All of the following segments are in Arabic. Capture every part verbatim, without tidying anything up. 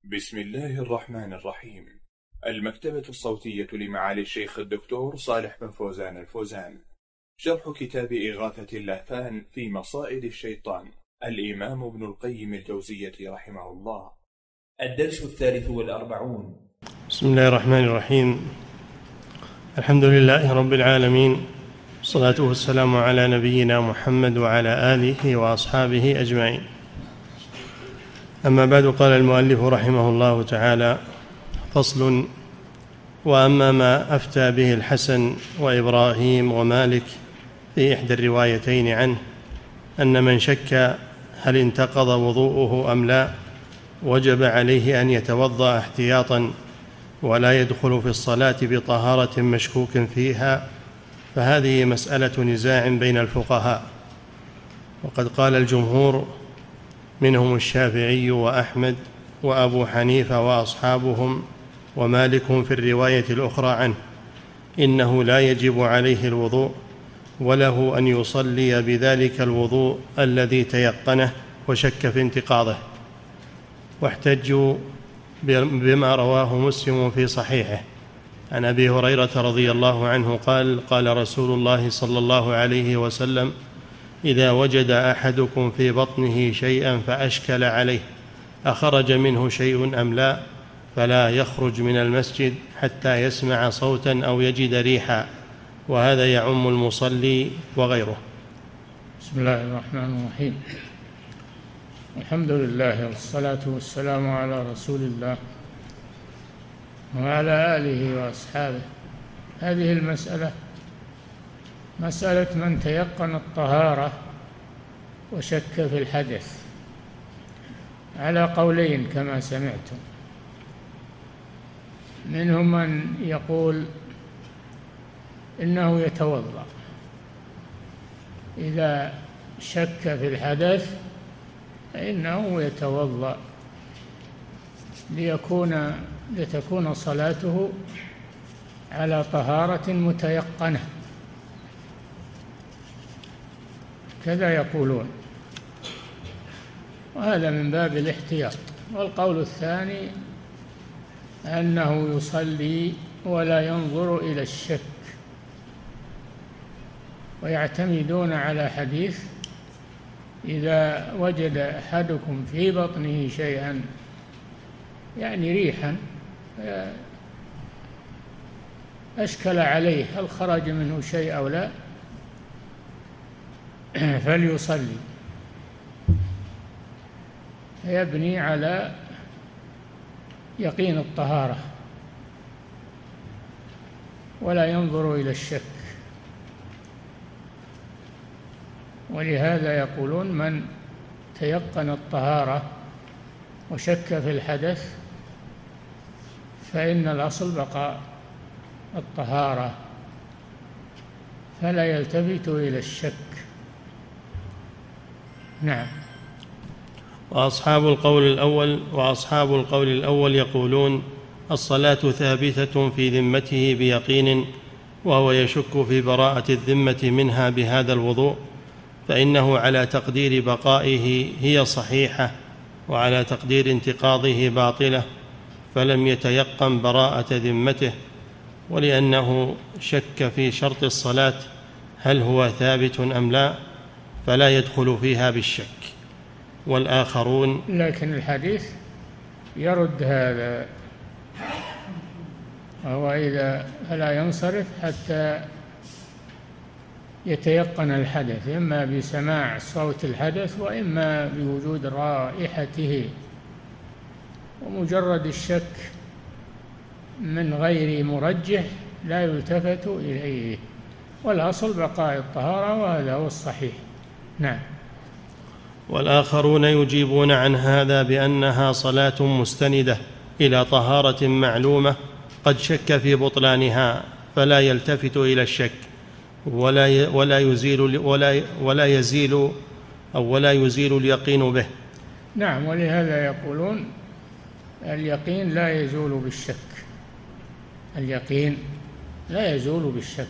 بسم الله الرحمن الرحيم. المكتبة الصوتية لمعالي الشيخ الدكتور صالح بن فوزان الفوزان، شرح كتاب إغاثة اللهفان في مصائد الشيطان، الإمام ابن القيم الجوزية رحمه الله. الدرس الثالث والأربعون. بسم الله الرحمن الرحيم. الحمد لله رب العالمين، والصلاة والسلام على نبينا محمد وعلى آله وأصحابه أجمعين. أما بعد، قال المؤلف رحمه الله تعالى: فصل: وأما ما أفتى به الحسن وإبراهيم ومالك في إحدى الروايتين عنه أن من شك هل انتقض وضوءه أم لا وجب عليه أن يتوضأ احتياطا ولا يدخل في الصلاة بطهارة مشكوك فيها، فهذه مسألة نزاع بين الفقهاء. وقد قال الجمهور منهم الشافعي وأحمد وأبو حنيفة وأصحابهم ومالك في الرواية الأخرى عنه إنه لا يجب عليه الوضوء، وله أن يصلي بذلك الوضوء الذي تيقنه وشك في انتقاضه. واحتجوا بما رواه مسلم في صحيحه عن أبي هريرة رضي الله عنه قال: قال رسول الله صلى الله عليه وسلم: إذا وجد أحدكم في بطنه شيئا فأشكل عليه أخرج منه شيء أم لا فلا يخرج من المسجد حتى يسمع صوتا أو يجد ريحا، وهذا يعم المصلي وغيره. بسم الله الرحمن الرحيم. الحمد لله والصلاة والسلام على رسول الله وعلى آله وأصحابه. هذه المسألة مسألة من تيقن الطهارة وشك في الحدث على قولين كما سمعتم. منهم من يقول إنه يتوضأ إذا شك في الحدث، فإنه يتوضأ ليكون لتكون صلاته على طهارة متيقنة، كذا يقولون، وهذا من باب الاحتياط. والقول الثاني أنه يصلي ولا ينظر إلى الشك، ويعتمدون على حديث: إذا وجد أحدكم في بطنه شيئا، يعني ريحا، أشكل عليه هل خرج منه شيء أو لا فليصلي. يبني على يقين الطهارة ولا ينظر إلى الشك. ولهذا يقولون من تيقن الطهارة وشك في الحدث فإن الأصل بقاء الطهارة، فلا يلتفت إلى الشك. نعم. وأصحاب القول الأول وأصحاب القول الأول يقولون: الصلاة ثابتة في ذمته بيقين، وهو يشك في براءة الذمة منها بهذا الوضوء، فإنه على تقدير بقائه هي صحيحة، وعلى تقدير انتقاضه باطلة، فلم يتيقن براءة ذمته. ولأنه شك في شرط الصلاة هل هو ثابت أم لا، فلا يدخل فيها بالشك. والآخرون لكن الحديث يرد هذا، وهو إذا فلا ينصرف حتى يتيقن الحدث، إما بسماع صوت الحدث وإما بوجود رائحته. ومجرد الشك من غير مرجح لا يلتفت إليه، والأصل بقاء الطهارة، وهذا هو الصحيح. نعم. والآخرون يجيبون عن هذا بأنها صلاة مستندة إلى طهارة معلومة قد شك في بطلانها، فلا يلتفت إلى الشك ولا ولا يزيل ولا ولا يزيل أو ولا يزيل اليقين به. نعم. ولهذا يقولون اليقين لا يزول بالشك، اليقين لا يزول بالشك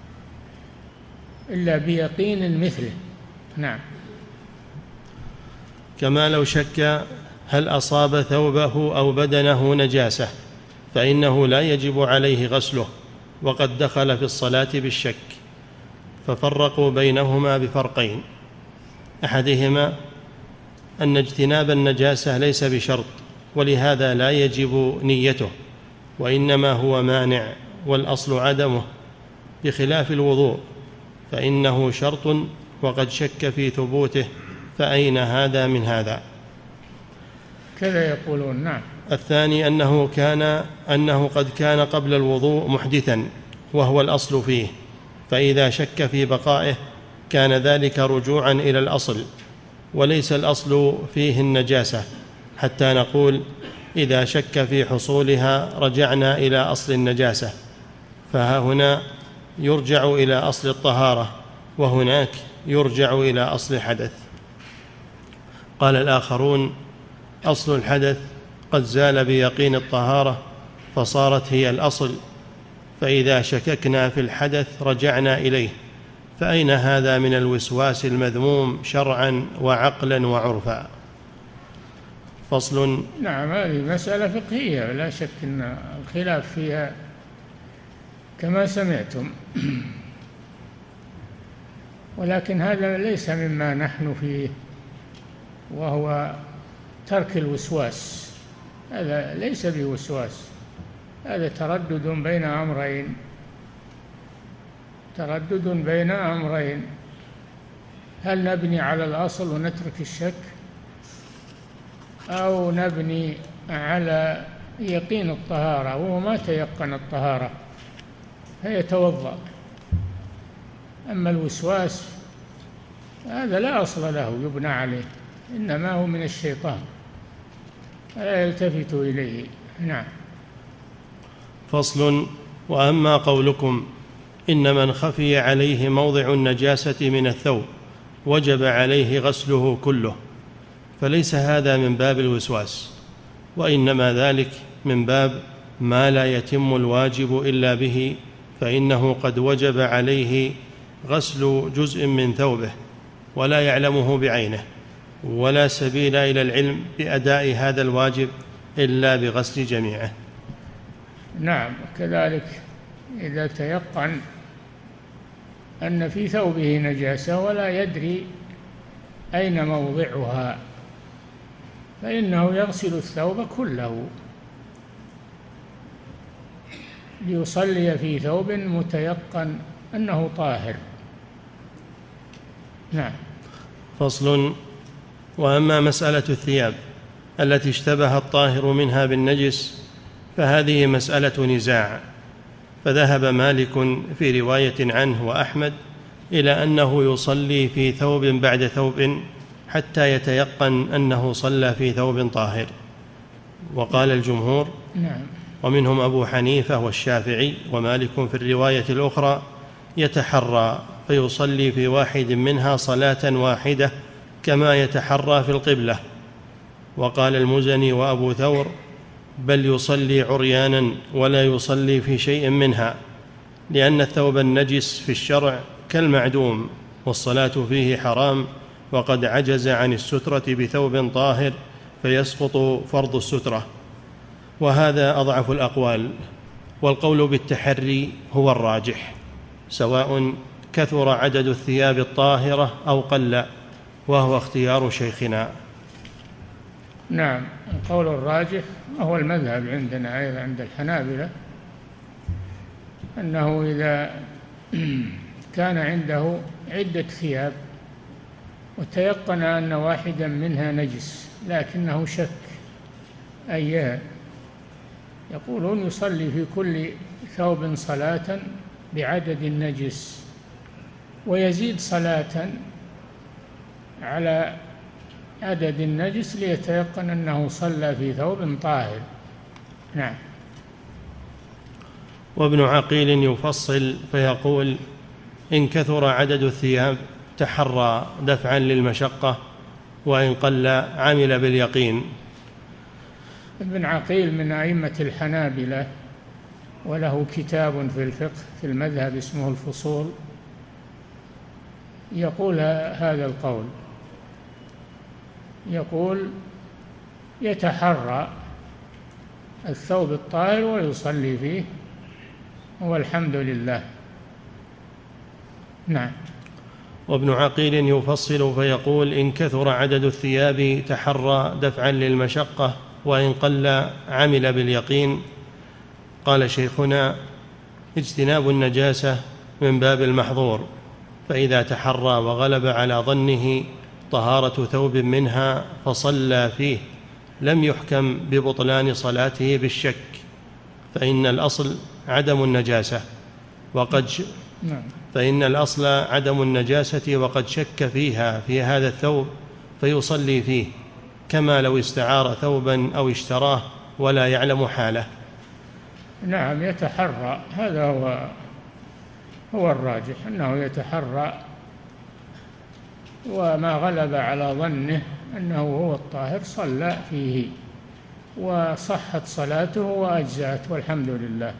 إلا بيقين مثله. نعم. كما لو شك هل أصاب ثوبه أو بدنه نجاسة فإنه لا يجب عليه غسله، وقد دخل في الصلاة بالشك. ففرقوا بينهما بفرقين: أحدهما أن اجتناب النجاسة ليس بشرط، ولهذا لا يجب نيته، وإنما هو مانع والأصل عدمه، بخلاف الوضوء فإنه شرط وقد شك في ثبوته، فأين هذا من هذا؟ كذا يقولون. نعم. الثاني أنه كان أنه قد كان قبل الوضوء محدثا وهو الأصل فيه، فإذا شك في بقائه كان ذلك رجوعا إلى الأصل، وليس الأصل فيه النجاسة حتى نقول إذا شك في حصولها رجعنا إلى أصل النجاسة، فها هنا يرجع إلى أصل الطهارة وهناك يرجع إلى أصل الحدث. قال الآخرون: أصل الحدث قد زال بيقين الطهارة فصارت هي الأصل، فإذا شككنا في الحدث رجعنا إليه، فأين هذا من الوسواس المذموم شرعا وعقلا وعرفا؟ فصل. نعم، هذه مسألة فقهية لا شك أن الخلاف فيها كما سمعتم، ولكن هذا ليس مما نحن فيه، وهو ترك الوسواس. هذا ليس بوسواس، هذا تردد بين أمرين، تردد بين أمرين: هل نبني على الأصل ونترك الشك، أو نبني على يقين الطهارة وهو ما تيقن الطهارة فيتوضأ. أما الوسواس هذا لا أصل له يبنى عليه، إنما هو من الشيطان لا يلتفت إليه. نعم. فصل. وأما قولكم إن من خفي عليه موضع النجاسة من الثوب وجب عليه غسله كله، فليس هذا من باب الوسواس، وإنما ذلك من باب ما لا يتم الواجب إلا به، فإنه قد وجب عليه غسل جزء من ثوبه ولا يعلمه بعينه، ولا سبيل إلى العلم بأداء هذا الواجب إلا بغسل جميعه. نعم، كذلك إذا تيقن أن في ثوبه نجاسة ولا يدري أين موضعها فإنه يغسل الثوب كله ليصلي في ثوب متيقن أنه طاهر. نعم. فصل. وأما مسألة الثياب التي اشتبه الطاهر منها بالنجس فهذه مسألة نزاع، فذهب مالك في رواية عنه وأحمد إلى أنه يصلي في ثوب بعد ثوب حتى يتيقن أنه صلى في ثوب طاهر، وقال الجمهور نعم. ومنهم أبو حنيفة والشافعي ومالك في الرواية الأخرى يتحرى فيصلي في واحد منها صلاة واحدة كما يتحرى في القبلة. وقال المزني وأبو ثور بل يصلي عريانا ولا يصلي في شيء منها، لأن الثوب النجس في الشرع كالمعدوم والصلاة فيه حرام، وقد عجز عن السترة بثوب طاهر فيسقط فرض السترة. وهذا أضعف الأقوال، والقول بالتحري هو الراجح، سواء كثر عدد الثياب الطاهرة أو قل، وهو اختيار شيخنا. نعم، القول الراجح وهو المذهب عندنا أيضا عند الحنابلة، أنه إذا كان عنده عدة ثياب وتيقن أن واحدا منها نجس لكنه شك أيها، يقولون يصلي في كل ثوب صلاة بعدد النجس ويزيد صلاة على عدد النجس ليتيقن أنه صلى في ثوب طاهر. نعم. وابن عقيل يفصل فيقول إن كثر عدد الثياب تحرى دفعا للمشقة، وإن قل عمل باليقين. ابن عقيل من أئمة الحنابلة، وله كتاب في الفقه في المذهب اسمه الفصول، يقول هذا القول، يقول يتحرى الثوب الطاهر ويصلي فيه، والحمد لله. نعم. وابن عقيل يفصل فيقول: إن كثر عدد الثياب تحرى دفعا للمشقة، وإن قل عمل باليقين. قال شيخنا: اجتناب النجاسة من باب المحظور، فإذا تحرى وغلب على ظنه طهارة ثوب منها فصلى فيه لم يحكم ببطلان صلاته بالشك، فإن الأصل عدم النجاسة وقد ش... فإن الأصل عدم النجاسة وقد شك فيها في هذا الثوب فيصلي فيه، كما لو استعار ثوبا أو اشتراه ولا يعلم حاله. نعم، يتحرى، هذا هو هو الراجح، أنه يتحرى، وما غلب على ظنه أنه هو الطاهر صلى فيه، وصحت صلاته وأجزأت، والحمد لله.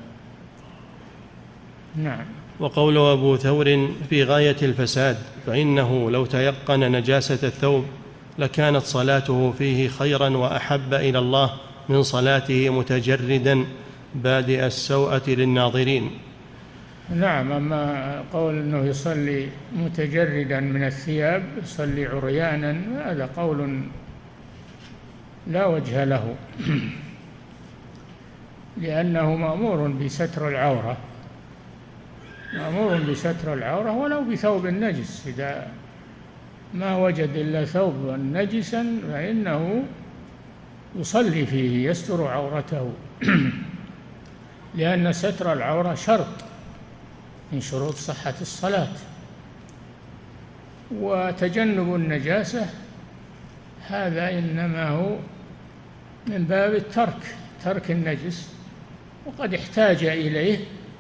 نعم. وقول أبو ثور في غاية الفساد، فإنه لو تيقن نجاسة الثوب لكانت صلاته فيه خيرا وأحب إلى الله من صلاته متجردا بادئ السوءة للناظرين. نعم. أما قول أنه يصلي متجردا من الثياب، يصلي عريانا، هذا قول لا وجه له، لأنه مأمور بستر العورة، مأمور بستر العورة ولو بثوب النجس، إذا ما وجد إلا ثوب نجسا فإنه يصلي فيه يستر عورته، لأن ستر العورة شرط من شروط صحة الصلاة. وتجنب النجاسة هذا إنما هو من باب الترك، ترك النجس، وقد احتاج إليه،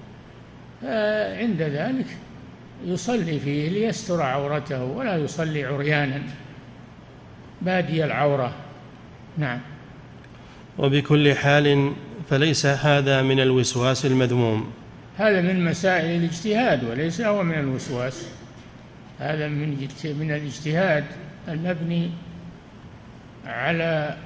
عند ذلك يصلي فيه ليستر عورته، ولا يصلي عريانا بادي العورة. نعم. وبكل حال فليس هذا من الوسواس المذموم، هذا من مسائل الاجتهاد وليس هو من الوسواس، هذا من من الاجتهاد المبني على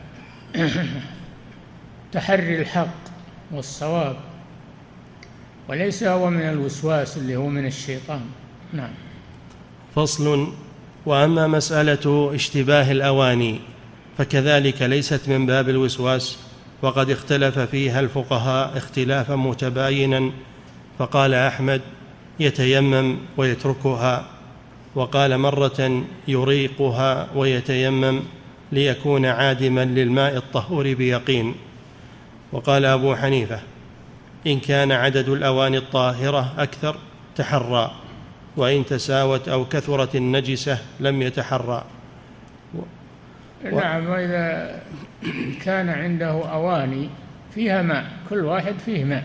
تحري الحق والصواب، وليس هو من الوسواس اللي هو من الشيطان. نعم. فصل. وأما مسألة اشتباه الأواني فكذلك ليست من باب الوسواس، وقد اختلف فيها الفقهاء اختلافا متباينا، فقال أحمد: يتيمم ويتركها، وقال مرة يريقها ويتيمم ليكون عادما للماء الطهور بيقين، وقال أبو حنيفة: إن كان عدد الأواني الطاهرة أكثر تحرى، وإن تساوت أو كثرت النجسة لم يتحرى. و... نعم. وإذا كان عنده أواني فيها ماء، كل واحد فيه ماء،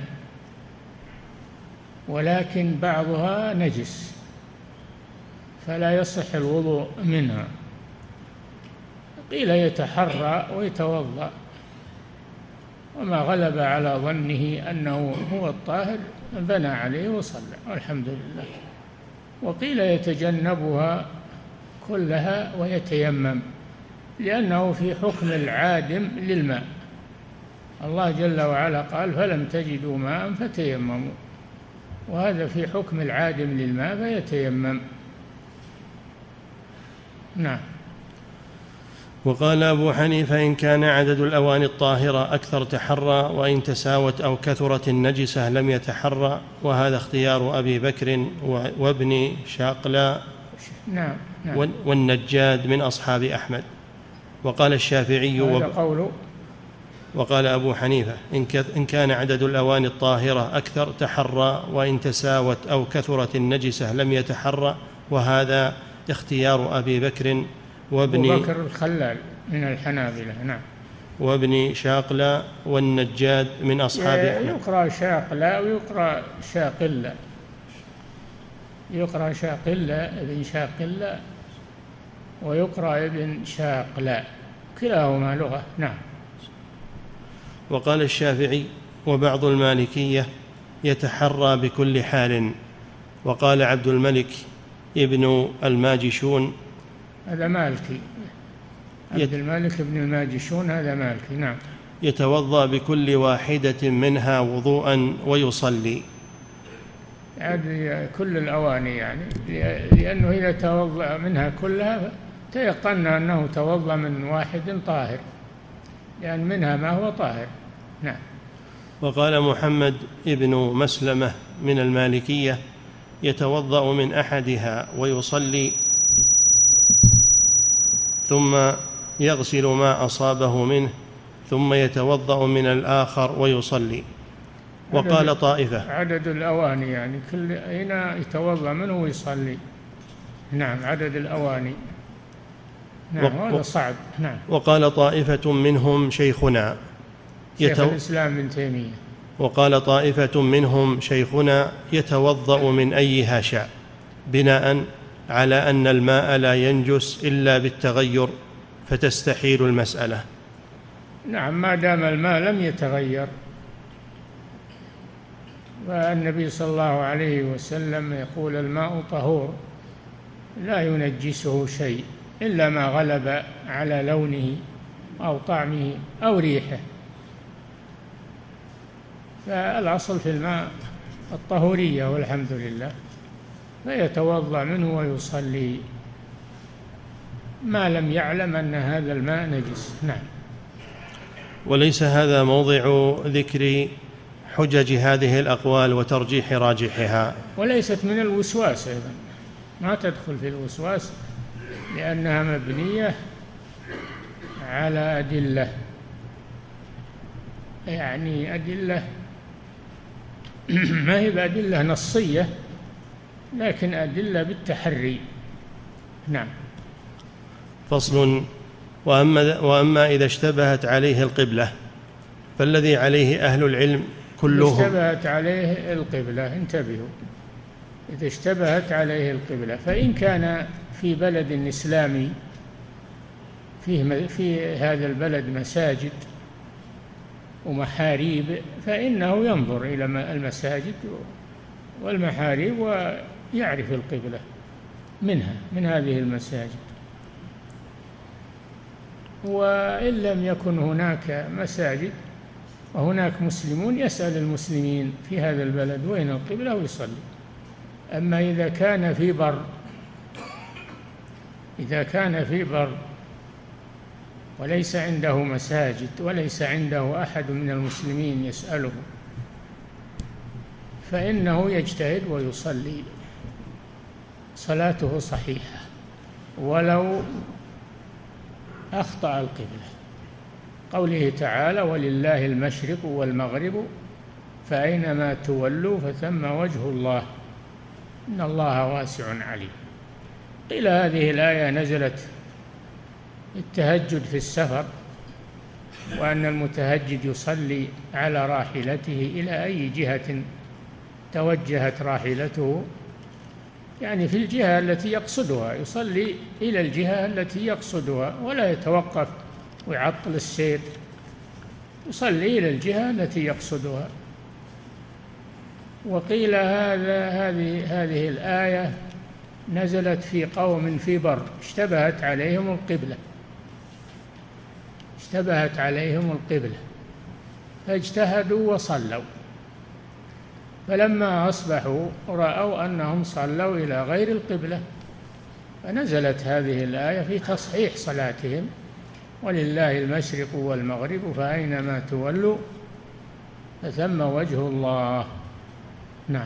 ولكن بعضها نجس فلا يصح الوضوء منها، قيل يتحرى ويتوضأ، وما غلب على ظنه أنه هو الطاهر بنى عليه وصلى، والحمد لله. وقيل يتجنبها كلها ويتيمم، لأنه في حكم العادم للماء، الله جل وعلا قال: فلم تجدوا ماء فتيمموا، وهذا في حكم العادم للماء فيتيمم. نعم. وقال أبو حنيفة: إن كان عدد الأواني الطاهرة أكثر تحرى، وإن تساوت أو كثرت النجسة لم يتحرى، وهذا اختيار أبي بكر وابن شاقلا نعم. نعم. والنجاد من أصحاب أحمد. وقال الشافعي وب... قوله. وقال أبو حنيفة: إن كان عدد الأواني الطاهرة أكثر تحرى، وإن تساوت أو كثرت النجسة لم يتحرى، وهذا اختيار أبي بكر وابن أبو بكر الخلال من الحنابلة. نعم. وابن شاقلا والنجاد من أصحاب أحمد. يقرأ شاقلا ويقرأ شاقلا، يقرأ شاقلا ابن شاقلا ويقرأ ابن شاقلا، كلاهما لغة. نعم. وقال الشافعي وبعض المالكية: يتحرى بكل حال. وقال عبد الملك ابن الماجشون: هذا مالكي. عبد الملك بن الماجشون هذا مالكي. نعم. يتوضأ بكل واحدة منها وضوءا ويصلي. يعني كل الأواني، يعني لأنه إذا توضأ منها كلها تيقنا أنه توضأ من واحد طاهر، لأن منها ما هو طاهر. نعم. وقال محمد ابن مسلمة من المالكية: يتوضأ من أحدها ويصلي ثم يغسل ما أصابه منه ثم يتوضأ من الآخر ويصلي. وقال طائفة: عدد الأواني، يعني كل أين يتوضأ منه ويصلي. نعم، عدد الأواني. نعم، و... هذا صعب. نعم. وقال طائفة منهم شيخنا شيخ يتو... الإسلام ابن تيمية. وقال طائفة منهم شيخنا يتوضأ من أيها شاء، بناء على أن الماء لا ينجس إلا بالتغير فتستحيل المسألة. نعم، ما دام الماء لم يتغير. والنبي صلى الله عليه وسلم يقول: الماء طهور لا ينجسه شيء إلا ما غلب على لونه أو طعمه أو ريحه. فالأصل في الماء الطهورية والحمد لله، فيتوضأ منه ويصلي ما لم يعلم أن هذا الماء نجس. نعم. وليس هذا موضع ذكر حجج هذه الأقوال وترجيح راجحها، وليست من الوسواس أيضا، ما تدخل في الوسواس، لأنها مبنية على أدلة، يعني أدلة ما هي بأدلة نصية، لكن أدلة بالتحري. نعم. فصل: وأما, وأما إذا اشتبهت عليه القبلة فالذي عليه أهل العلم كلهم. اشتبهت عليه القبلة، انتبهوا، إذا اشتبهت عليه القبلة، فإن كان في بلد إسلامي فيه في هذا البلد مساجد ومحاريب، فإنه ينظر إلى المساجد والمحاريب ويعرف القبلة منها، من هذه المساجد. وإن لم يكن هناك مساجد وهناك مسلمون، يسأل المسلمين في هذا البلد وين القبلة ويصلي. أما إذا كان في بر إذا كان في بر وليس عنده مساجد وليس عنده أحد من المسلمين يسأله، فإنه يجتهد ويصلي، صلاته صحيحة ولو أخطأ القبلة. قوله تعالى: ولله المشرق والمغرب فأينما تولوا فثم وجه الله إن الله واسع عليم. قيل هذه الآية نزلت التهجد في السفر، وأن المتهجد يصلي على راحلته إلى أي جهة توجهت راحلته، يعني في الجهة التي يقصدها، يصلي إلى الجهة التي يقصدها ولا يتوقف ويعطل السير، يصلي إلى الجهة التي يقصدها. وقيل هذا هذه هذه الآية نزلت في قوم في بر اشتبهت عليهم القبلة اشتبهت عليهم القبلة فاجتهدوا وصلوا، فلما أصبحوا رأوا أنهم صلوا إلى غير القبلة، فنزلت هذه الآية في تصحيح صلاتهم: ولله المشرق والمغرب فأينما تولوا فثم وجه الله. نعم.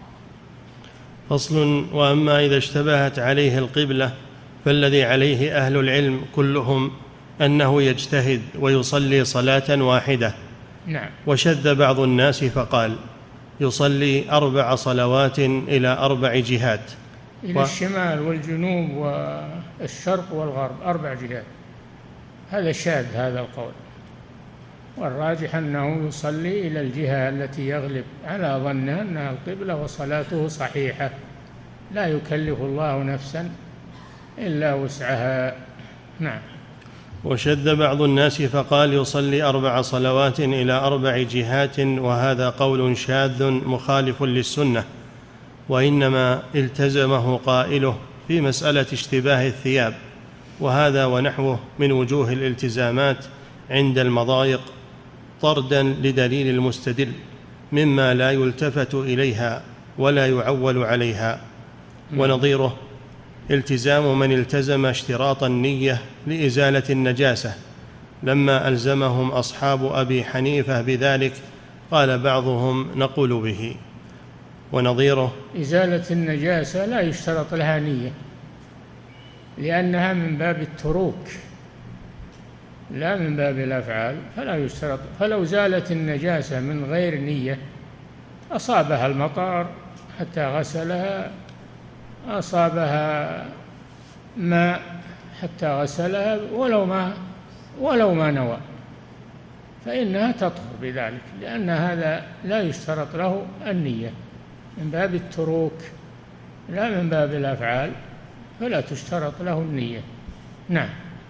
فصل: وأما إذا اشتبهت عليه القبلة فالذي عليه أهل العلم كلهم أنه يجتهد ويصلي صلاة واحدة. نعم. وشذ بعض الناس فقال: يصلي أربع صلوات إلى أربع جهات، إلى و... الشمال والجنوب والشرق والغرب، أربع جهات. هذا شاذ هذا القول، والراجح أنه يصلي إلى الجهة التي يغلب على ظنه أنها القبلة، وصلاته صحيحة، لا يكلف الله نفسا إلا وسعها. نعم. وشذ بعض الناس فقال: يصلي أربع صلوات إلى أربع جهات، وهذا قول شاذ مخالف للسنة، وإنما التزمه قائله في مسألة اشتباه الثياب، وهذا ونحوه من وجوه الالتزامات عند المضايق طردا لدليل المستدل مما لا يلتفت إليها ولا يعول عليها. ونظيره التزام من التزم اشتراط النية لإزالة النجاسة لما ألزمهم أصحاب أبي حنيفة بذلك قال بعضهم نقول به. ونظيره إزالة النجاسة لا يشترط لها نية لأنها من باب التروك لا من باب الأفعال، فلا يشترط. فلو زالت النجاسة من غير نية أصابها المطر حتى غسلها، أصابها ماء حتى غسلها ولو ما ولو ما نوى، فإنها تطهر بذلك، لأن هذا لا يشترط له النية، من باب التروك لا من باب الأفعال، فلا تشترط له النية. نعم.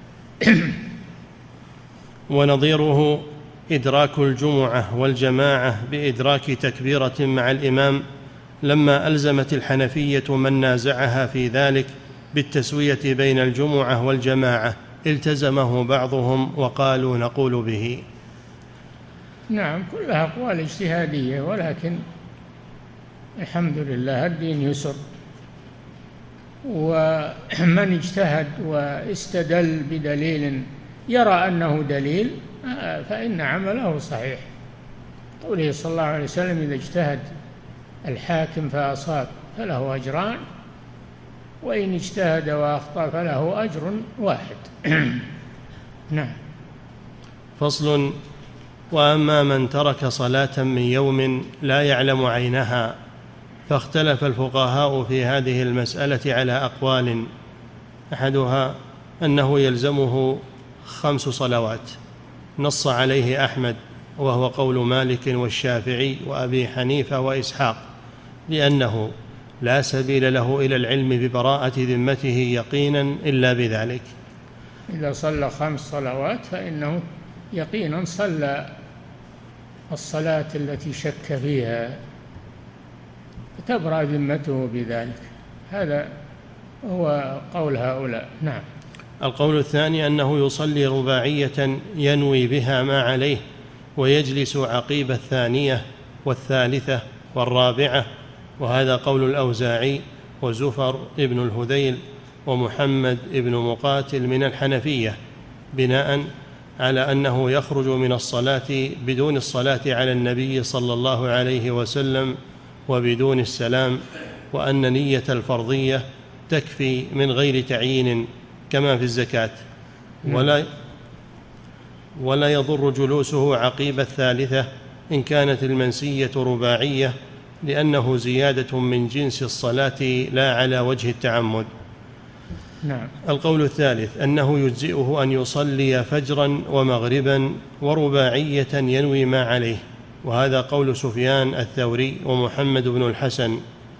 ونظيره إدراك الجمعة والجماعة بإدراك تكبيرة مع الإمام لما ألزمت الحنفية من نازعها في ذلك بالتسوية بين الجمعة والجماعة التزمه بعضهم وقالوا نقول به. نعم، كلها أقوال اجتهادية، ولكن الحمد لله الدين يسر، ومن اجتهد واستدل بدليل يرى أنه دليل فإن عمله صحيح. قوله صلى الله عليه وسلم إذا اجتهد الحاكم فأصاب فله أجران، وإن اجتهد وأخطأ فله أجر واحد. نعم. فصل. وأما من ترك صلاة من يوم لا يعلم عينها فاختلف الفقهاء في هذه المسألة على أقوال، أحدها أنه يلزمه خمس صلوات نص عليه أحمد، وهو قول مالك والشافعي وأبي حنيفة وإسحاق، لأنه لا سبيل له إلى العلم ببراءة ذمته يقينا إلا بذلك. إذا صلى خمس صلوات فإنه يقينا صلى الصلاة التي شك فيها، تبرأ ذمته بذلك. هذا هو قول هؤلاء. نعم. القول الثاني أنه يصلي رباعية ينوي بها ما عليه، ويجلس عقيب الثانية والثالثة والرابعة، وهذا قول الأوزاعي وزفر ابن الهذيل ومحمد ابن مقاتل من الحنفية، بناء على أنه يخرج من الصلاة بدون الصلاة على النبي صلى الله عليه وسلم وبدون السلام، وأن نية الفرضية تكفي من غير تعيين كما في الزكاة، ولا ولا يضر جلوسه عقيب الثالثة إن كانت المنسية رباعية، لأنه زيادة من جنس الصلاة لا على وجه التعمد. نعم. القول الثالث أنه يجزئه أن يصلي فجرا ومغربا ورباعية ينوي ما عليه، وهذا قول سفيان الثوري ومحمد بن الحسن.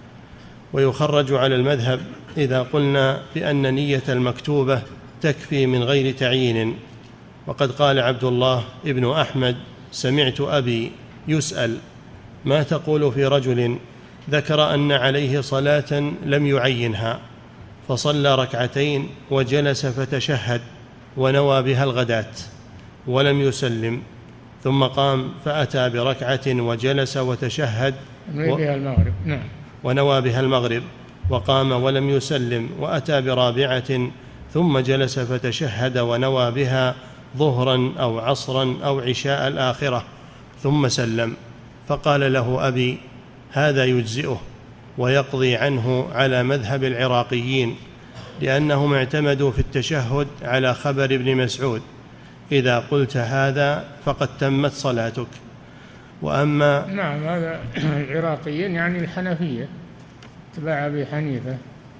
ويخرج على المذهب إذا قلنا بأن نية المكتوبة تكفي من غير تعيين. وقد قال عبد الله ابن أحمد سمعت أبي يسأل ما تقول في رجل ذكر أن عليه صلاة لم يعينها فصلى ركعتين وجلس فتشهد ونوى بها الغداة ولم يسلم، ثم قام فأتى بركعة وجلس وتشهد و... بها المغرب. نعم. ونوى بها المغرب، وقام ولم يسلم وأتى برابعة ثم جلس فتشهد ونوى بها ظهرا أو عصرا أو عشاء الآخرة ثم سلم، فقال له أبي هذا يجزئه ويقضي عنه على مذهب العراقيين، لأنهم اعتمدوا في التشهد على خبر ابن مسعود إذا قلت هذا فقد تمت صلاتك. وأما نعم، هذا العراقيين يعني الحنفية تبع أبي حنيفة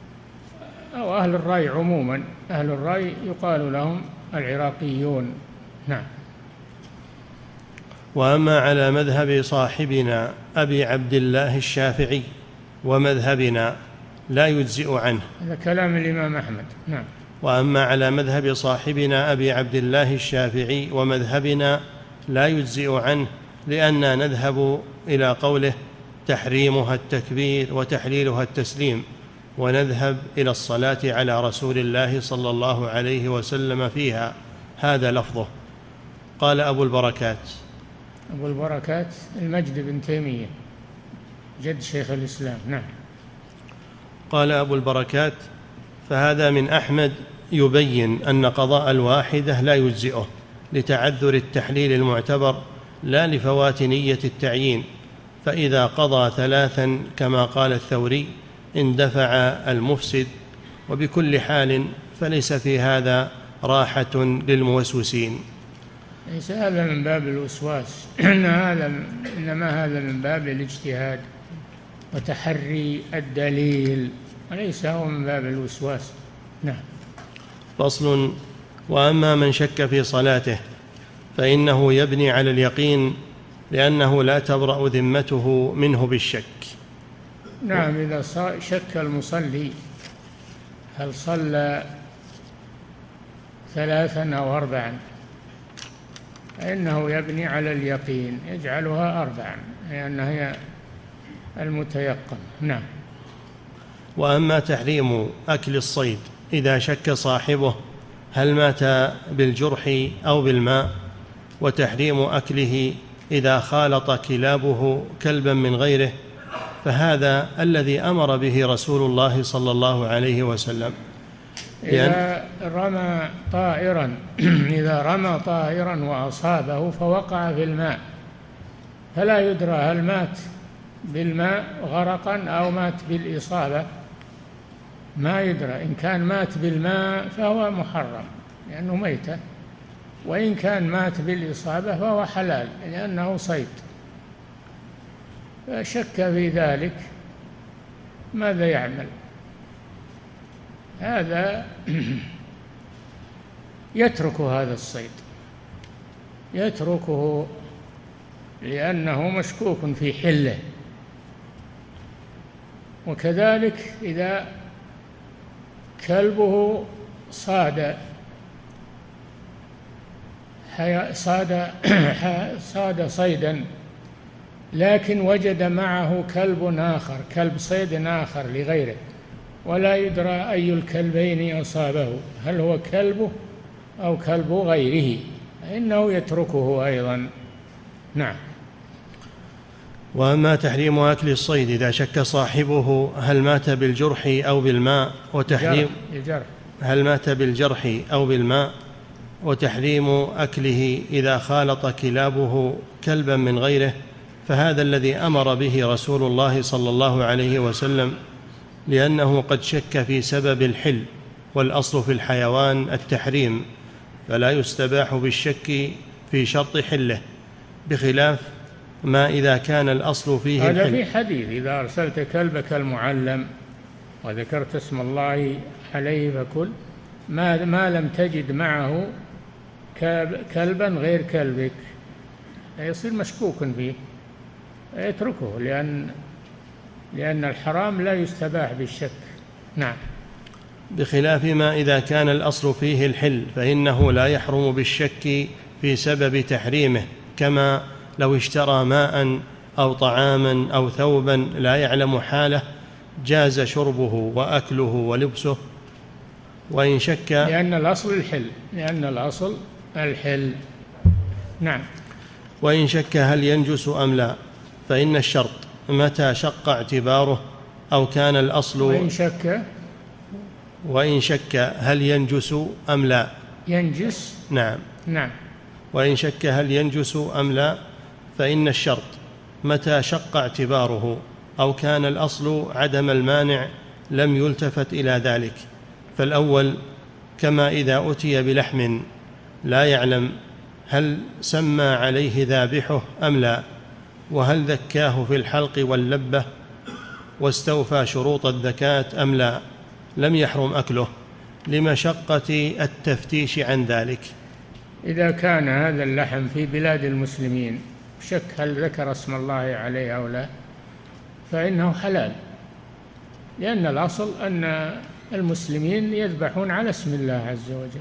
أو أهل الرأي عموما، أهل الرأي يقال لهم العراقيون. نعم. وأما على مذهب صاحبنا أبي عبد الله الشافعي ومذهبنا لا يجزئ عنه، هذا كلام الإمام أحمد. نعم. وأما على مذهب صاحبنا أبي عبد الله الشافعي ومذهبنا لا يجزئ عنه، لأننا نذهب إلى قوله تحريمها التكبير وتحليلها التسليم، ونذهب إلى الصلاة على رسول الله صلى الله عليه وسلم فيها. هذا لفظه. قال أبو البركات أبو البركات المجد بن تيمية جد شيخ الإسلام. نعم. قال أبو البركات: فهذا من أحمد يبين أن قضاء الواحدة لا يجزئه لتعذر التحليل المعتبر لا لفوات نية التعيين، فإذا قضى ثلاثا كما قال الثوري اندفع المفسد، وبكل حال فليس في هذا راحة للموسوسين. ليس هذا من باب الوسواس، إن هذا إنما هذا من باب الاجتهاد وتحري الدليل، وليس هو من باب الوسواس. نعم. فصل: وأما من شك في صلاته فإنه يبني على اليقين، لأنه لا تبرأ ذمته منه بالشك. نعم. إذا شك المصلي هل صلى ثلاثا أو أربعا فإنه يبني على اليقين، يجعلها أربعا لأنها هي المتيقن. نعم. وأما تحريم أكل الصيد إذا شك صاحبه هل مات بالجرح أو بالماء، وتحريم أكله إذا خالط كلابه كلبا من غيره، فهذا الذي أمر به رسول الله صلى الله عليه وسلم. إذا رمى طائرا إذا رمى طائرا وأصابه فوقع في الماء فلا يدرى هل مات بالماء غرقا أو مات بالإصابة، ما يدرى. إن كان مات بالماء فهو محرم لأنه ميتة، وإن كان مات بالإصابة فهو حلال لأنه صيد. فشك في ذلك ماذا يعمل؟ هذا يترك هذا الصيد، يتركه لأنه مشكوك في حله. وكذلك إذا كلبه صاد صاد صاد صيدا لكن وجد معه كلب آخر، كلب صيد آخر لغيره، ولا يدرى أي الكلبين أصابه، هل هو كلبه أو كلب غيره، فإنه يتركه أيضا. نعم. وأما تحريم أكل الصيد إذا شك صاحبه هل مات بالجرح أو بالماء، وتحريم الجرح هل مات بالجرح أو بالماء، وتحريم أكله إذا خالط كلابه كلبا من غيره، فهذا الذي أمر به رسول الله صلى الله عليه وسلم، لأنه قد شك في سبب الحل، والأصل في الحيوان التحريم، فلا يستباح بالشك في شرط حله، بخلاف ما إذا كان الأصل فيه هذا الحل. في حديث: إذا أرسلت كلبك المعلم وذكرت اسم الله عليه فكل، ما, ما لم تجد معه كلبا غير كلبك، يصير مشكوك فيه، يتركه، لأن لأن الحرام لا يستباح بالشك. نعم. بخلاف ما إذا كان الأصل فيه الحل فإنه لا يحرم بالشك في سبب تحريمه، كما لو اشترى ماء أو طعاما أو ثوبا لا يعلم حاله جاز شربه وأكله ولبسه. وإن شك لأن الأصل الحل لأن الأصل الحل. نعم. وإن شك هل ينجس أم لا، فإن الشرط متى شق اعتباره أو كان الأصل وإن شك وإن شك هل ينجس أم لا ينجس. نعم. نعم. وإن شك هل ينجس أم لا فإن الشرط متى شق اعتباره أو كان الأصل عدم المانع لم يلتفت إلى ذلك. فالأول كما إذا أتي بلحم لا يعلم هل سمى عليه ذابحه أم لا، وهل ذكاه في الحلق واللبة واستوفى شروط الذكاة أم لا، لم يحرم أكله لمشقة التفتيش عن ذلك. إذا كان هذا اللحم في بلاد المسلمين شك هل ذكر اسم الله عليه أو لا فإنه حلال، لأن الأصل أن المسلمين يذبحون على اسم الله عز وجل.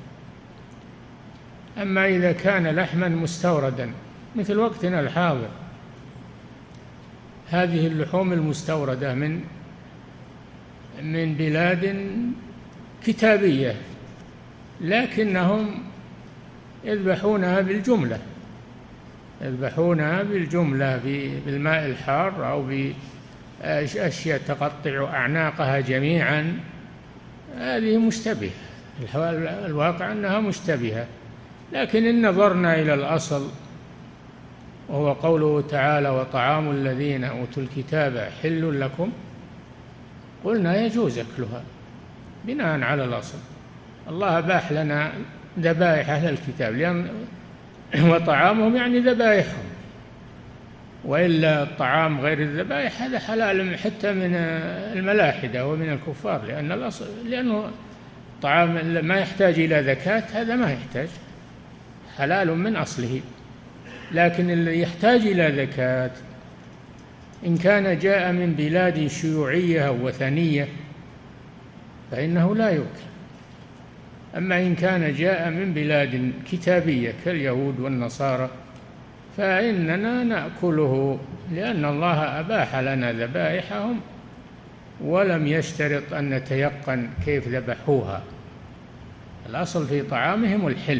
أما إذا كان لحما مستوردا مثل وقتنا الحاضر، هذه اللحوم المستوردة من من بلاد كتابية، لكنهم يذبحونها بالجملة، يذبحونها بالجملة بالماء الحار أو بأشياء تقطع أعناقها جميعا. هذه مشتبهة، الواقع أنها مشتبهة. لكن إن نظرنا إلى الأصل وهو قوله تعالى: وطعام الذين أوتوا الكتاب حل لكم، قلنا يجوز أكلها بناء على الأصل. الله أباح لنا ذبائح أهل الكتاب، لأن وطعامهم يعني ذبائحهم، وإلا الطعام غير الذبائح هذا حلال حتى من الملاحدة ومن الكفار، لأن الأصل لأنه طعام ما يحتاج إلى زكاة، هذا ما يحتاج، حلال من أصله. لكن اللي يحتاج إلى زكاة إن كان جاء من بلاد شيوعية أو وثنية فإنه لا يؤكل. أما إن كان جاء من بلاد كتابية كاليهود والنصارى فإننا نأكله، لأن الله أباح لنا ذبائحهم ولم يشترط أن نتيقن كيف ذبحوها. الأصل في طعامهم الحل.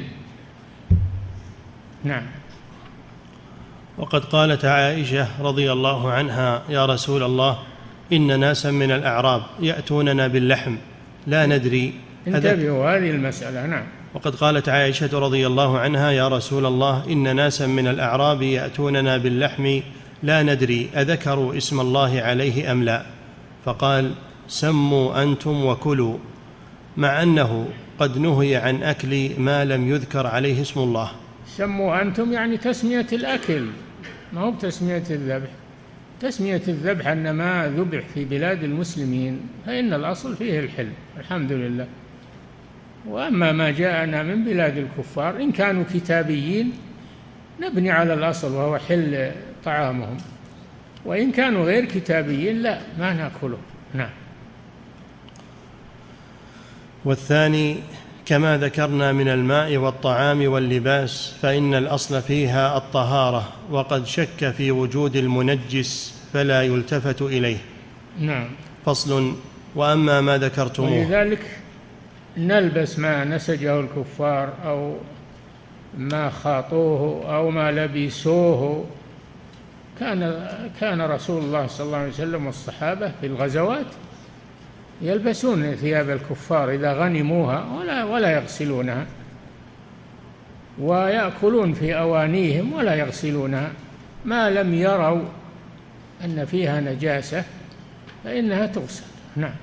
نعم. وقد قالت عائشة رضي الله عنها: يا رسول الله، إن ناسا من الأعراب يأتوننا باللحم لا ندري. انتبهوا هذه المسألة. نعم. وقد قالت عائشة رضي الله عنها: يا رسول الله، إن ناسا من الأعراب يأتوننا باللحم لا ندري أذكروا اسم الله عليه أم لا، فقال: سموا أنتم وكلوا، مع أنه قد نهي عن أكل ما لم يذكر عليه اسم الله. سموا أنتم يعني تسمية الأكل، ما هو تسمية الذبح. تسمية الذبح أن ما ذبح في بلاد المسلمين فإن الأصل فيه الحل الحمد لله. وأما ما جاءنا من بلاد الكفار إن كانوا كتابيين نبني على الأصل وهو حل طعامهم، وإن كانوا غير كتابيين لا، ما نأكله. نعم. والثاني كما ذكرنا من الماء والطعام واللباس فإن الأصل فيها الطهارة، وقد شك في وجود المنجس فلا يلتفت إليه. نعم. فصل: وأما ما ذكرتموه. ولذلك نلبس ما نسجه الكفار أو ما خاطوه أو ما لبسوه. كان كان رسول الله صلى الله عليه وسلم والصحابة في الغزوات يلبسون ثياب الكفار إذا غنموها ولا ولا يغسلونها، ويأكلون في أوانيهم ولا يغسلونها، ما لم يروا أن فيها نجاسة فإنها تغسل. نعم.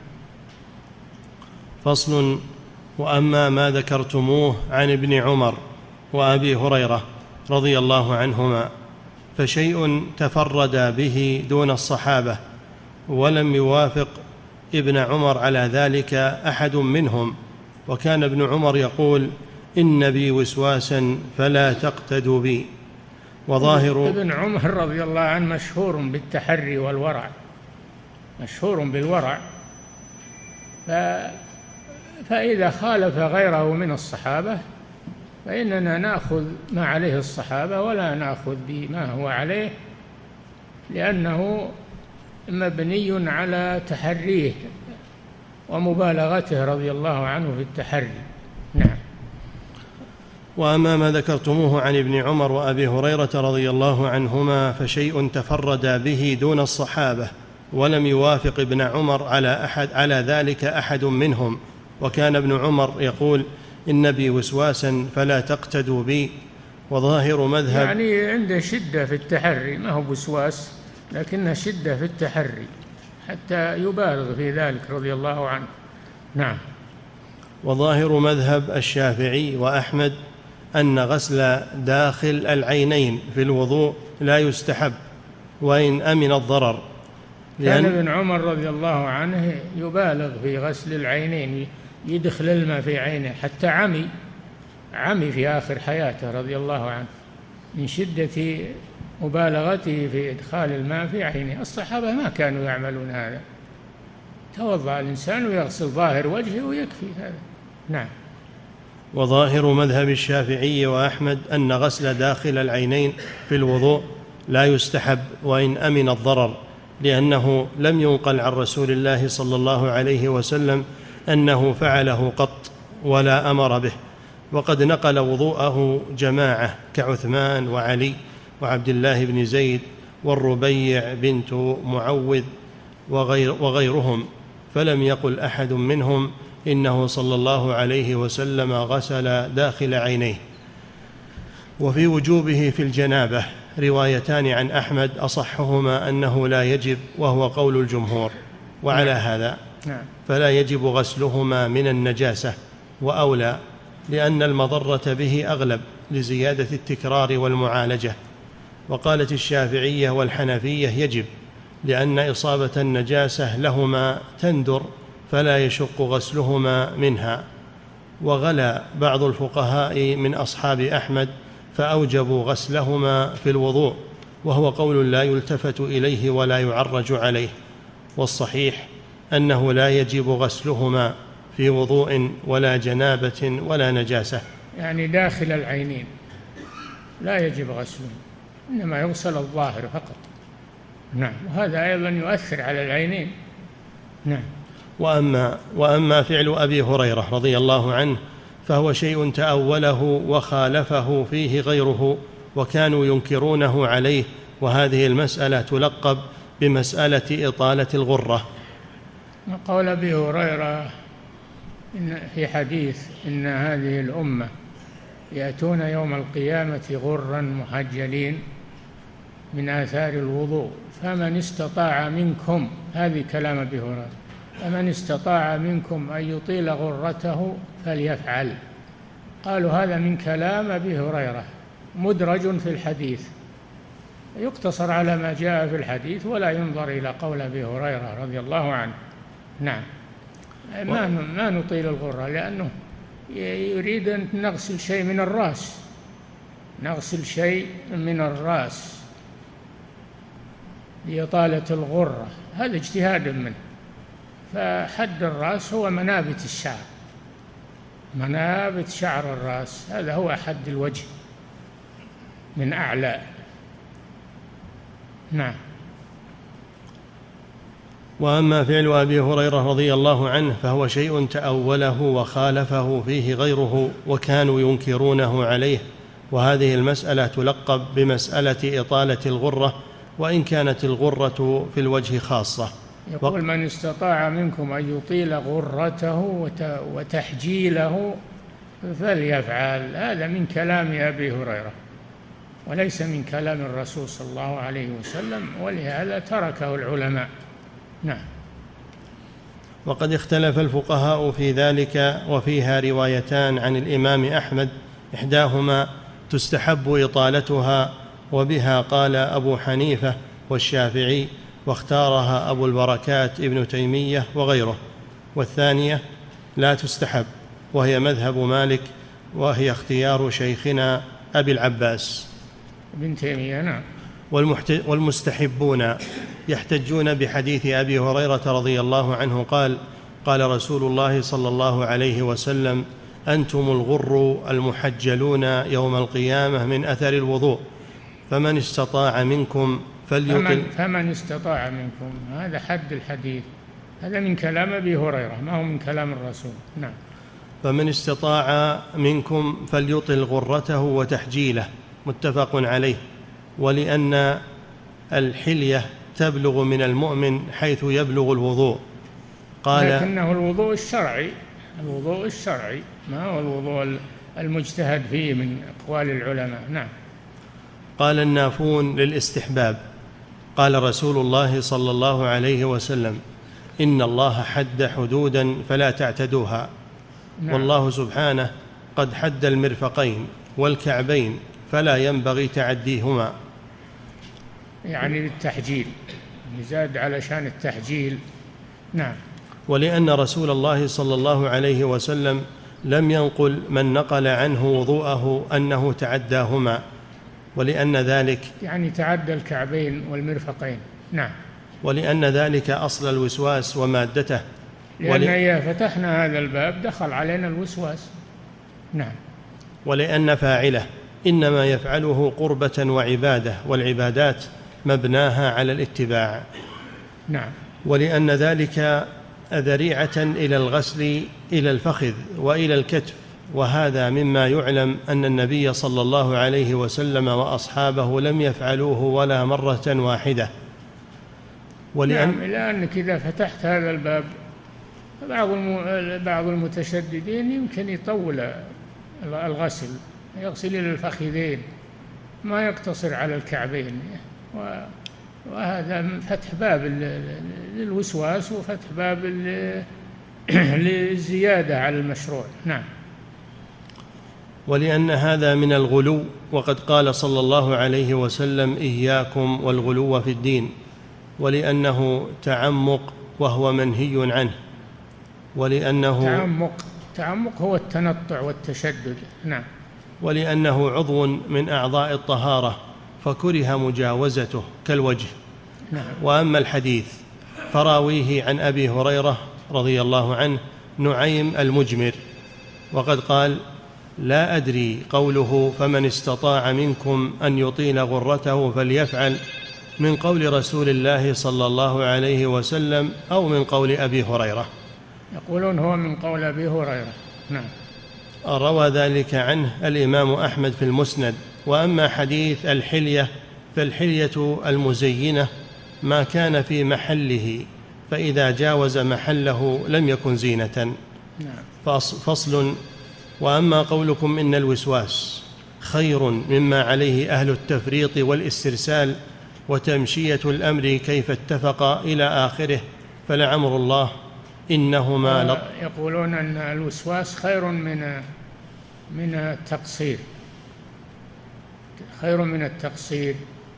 فصل: وأما ما ذكرتموه عن ابن عمر وأبي هريرة رضي الله عنهما فشيء تفرد به دون الصحابة، ولم يوافق ابن عمر على ذلك أحد منهم، وكان ابن عمر يقول: إن بي وسواسا فلا تقتدوا بي. وظاهر ابن عمر رضي الله عنه مشهور بالتحري والورع، مشهور بالورع، ف... فإذا خالف غيره من الصحابة فإننا نأخذ ما عليه الصحابة ولا نأخذ بما هو عليه، لأنه مبني على تحريه ومبالغته رضي الله عنه في التحري. نعم. وأما ما ذكرتموه عن ابن عمر وأبي هريرة رضي الله عنهما فشيء تفرد به دون الصحابة، ولم يوافق ابن عمر على أحد على ذلك أحد منهم، وكان ابن عمر يقول: إن بي وسواسا فلا تقتدوا بي. وظاهر مذهب يعني عنده شدة في التحري، ما هو وسواس لكنه شدة في التحري حتى يبالغ في ذلك رضي الله عنه. نعم. وظاهر مذهب الشافعي وأحمد أن غسل داخل العينين في الوضوء لا يستحب وإن أمن الضرر. كان ابن عمر رضي الله عنه يبالغ في غسل العينين، يدخل الماء في عينه حتى عمي عمي في آخر حياته رضي الله عنه من شدة مبالغته في إدخال الماء في عينه. الصحابة ما كانوا يعملون هذا، توضأ الإنسان ويغسل ظاهر وجهه ويكفي هذا. نعم. وظاهر مذهب الشافعي وأحمد أن غسل داخل العينين في الوضوء لا يستحب وإن أمن الضرر، لأنه لم ينقل عن رسول الله صلى الله عليه وسلم أنه فعله قط ولا أمر به، وقد نقل وضوءه جماعة كعثمان وعلي وعبد الله بن زيد والربيع بنت معوذ وغير وغيرهم، فلم يقل أحد منهم إنه صلى الله عليه وسلم غسل داخل عينيه. وفي وجوبه في الجنابة روايتان عن أحمد أصحهما أنه لا يجب، وهو قول الجمهور، وعلى هذا فلا يجب غسلهما من النجاسة وأولى، لأن المضرة به أغلب لزيادة التكرار والمعالجة. وقالت الشافعية والحنفية يجب، لأن إصابة النجاسة لهما تندر فلا يشق غسلهما منها. وغلا بعض الفقهاء من أصحاب أحمد فأوجبوا غسلهما في الوضوء، وهو قول لا يلتفت إليه ولا يعرج عليه. والصحيح أنه لا يجب غسلهما في وضوء ولا جنابة ولا نجاسة، يعني داخل العينين لا يجب غسله، إنما يغسل الظاهر فقط. نعم، وهذا أيضا يؤثر على العينين. نعم. وأما, وأما فعل أبي هريرة رضي الله عنه فهو شيء تأوله وخالفه فيه غيره، وكانوا ينكرونه عليه، وهذه المسألة تلقب بمسألة إطالة الغرة. قول أبي هريرة إن في حديث إن هذه الأمة يأتون يوم القيامة غرا محجلين من آثار الوضوء، فمن استطاع منكم، هذه كلام أبي هريرة، فمن استطاع منكم أن يطيل غرته فليفعل. قالوا هذا من كلام أبي هريرة مدرج في الحديث، يقتصر على ما جاء في الحديث ولا ينظر إلى قول أبي هريرة رضي الله عنه. نعم، ما ما نطيل الغرة، لأنه يريد أن نغسل شيء من الرأس، نغسل شيء من الرأس لإطالة الغرة، هذا اجتهاد منه. فحد الرأس هو منابت الشعر، منابت شعر الرأس، هذا هو حد الوجه من أعلى. نعم. وأما فعل أبي هريرة رضي الله عنه فهو شيء تأوله وخالفه فيه غيره، وكانوا ينكرونه عليه، وهذه المسألة تلقب بمسألة إطالة الغرة، وإن كانت الغرة في الوجه خاصة. يقول من استطاع منكم أن يطيل غرته وتحجيله فليفعل، هذا من كلام أبي هريرة وليس من كلام الرسول صلى الله عليه وسلم، ولهذا تركه العلماء. نعم. وقد اختلف الفقهاء في ذلك، وفيها روايتان عن الإمام أحمد، إحداهما تستحب إطالتها، وبها قال أبو حنيفة والشافعي، واختارها أبو البركات ابن تيمية وغيره، والثانية لا تستحب، وهي مذهب مالك، وهي اختيار شيخنا أبي العباس ابن تيمية. نعم. والمستحبون يحتجون بحديث أبي هريرة رضي الله عنه قال: قال رسول الله صلى الله عليه وسلم: أنتم الغر المحجلون يوم القيامة من أثر الوضوء، فمن استطاع منكم فليطل. فمن, فمن استطاع منكم، هذا حد الحديث، هذا من كلام أبي هريرة ما هو من كلام الرسول. نعم. فمن استطاع منكم فليطل غرته وتحجيله، متفق عليه. ولأن الحلية تبلغ من المؤمن حيث يبلغ الوضوء، قال لكنه الوضوء الشرعي، الوضوء الشرعي ما هو الوضوء المجتهد فيه من أقوال العلماء. نعم. قال النافون للاستحباب. قال رسول الله صلى الله عليه وسلم: إن الله حد حدودا فلا تعتدوها. نعم. والله سبحانه قد حد المرفقين والكعبين فلا ينبغي تعديهما، يعني بالتحجيل، يزاد علشان التحجيل. نعم. ولأن رسول الله صلى الله عليه وسلم لم ينقل من نقل عنه وضوءه أنه تعداهما، ولأن ذلك يعني تعدى الكعبين والمرفقين. نعم. ولأن ذلك أصل الوسواس ومادته، لأن إذا فتحنا هذا الباب دخل علينا الوسواس. نعم. ولأن فاعله إنما يفعله قربة وعبادة، والعبادات مبناها على الاتباع. نعم. ولأن ذلك ذريعة إلى الغسل إلى الفخذ وإلى الكتف، وهذا مما يعلم أن النبي صلى الله عليه وسلم وأصحابه لم يفعلوه ولا مرة واحدة. ولأن نعم، لأنك إذا فتحت هذا الباب بعض بعض المتشددين يمكن يطول الغسل، يغسل إلى الفخذين، ما يقتصر على الكعبين، وهذا فتح باب للوسواس وفتح باب للزيادة على المشروع. نعم. ولأن هذا من الغلو، وقد قال صلى الله عليه وسلم: إياكم والغلو في الدين، ولأنه تعمق وهو منهي عنه، ولأنه تعمق تعمق هو التنطع والتشدد. نعم. ولأنه عضو من أعضاء الطهارة فكره مجاوزته كالوجه. نعم. وأما الحديث فراويه عن أبي هريرة رضي الله عنه نعيم المجمر، وقد قال: لا أدري قوله فمن استطاع منكم أن يطيل غرته فليفعل من قول رسول الله صلى الله عليه وسلم أو من قول أبي هريرة. يقولون هو من قول أبي هريرة. نعم. روى ذلك عنه الإمام أحمد في المسند. وأما حديث الحلية فالحلية المزينة ما كان في محله، فإذا جاوز محله لم يكن زينة. نعم. فصل: وأما قولكم إن الوسواس خير مما عليه أهل التفريط والاسترسال وتمشية الأمر كيف اتفق إلى آخره، فلعمر الله إنهما لط... يقولون أن الوسواس خير من من التقصير، خير من التقصير،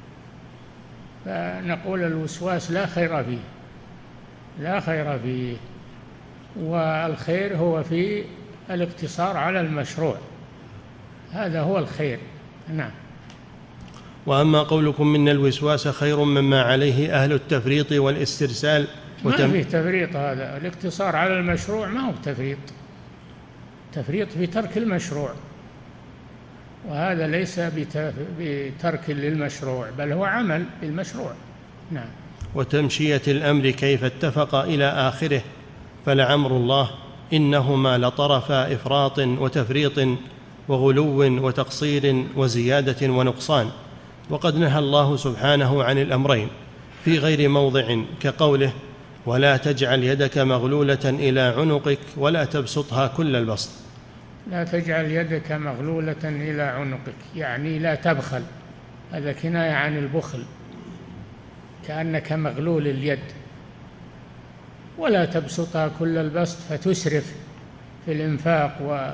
فنقول الوسواس لا خير فيه، لا خير فيه، والخير هو في الاقتصار على المشروع، هذا هو الخير. نعم. وأما قولكم إن الوسواس خير مما عليه أهل التفريط والاسترسال وتم... ما فيه تفريط، هذا الاقتصار على المشروع ما هو تفريط، تفريط في ترك المشروع، وهذا ليس بترك للمشروع بل هو عمل بالمشروع. نعم. وتمشية الأمر كيف اتفق إلى آخره، فلعمر الله إنهما لطرفا إفراط وتفريط وغلو وتقصير وزيادة ونقصان، وقد نهى الله سبحانه عن الأمرين في غير موضع، كقوله: ولا تجعل يدك مغلولة إلى عنقك ولا تبسطها كل البسط. لا تجعل يدك مغلولة إلى عنقك يعني لا تبخل، هذا كناية عن البخل، كأنك مغلول اليد. ولا تبسطها كل البسط فتسرف في الإنفاق و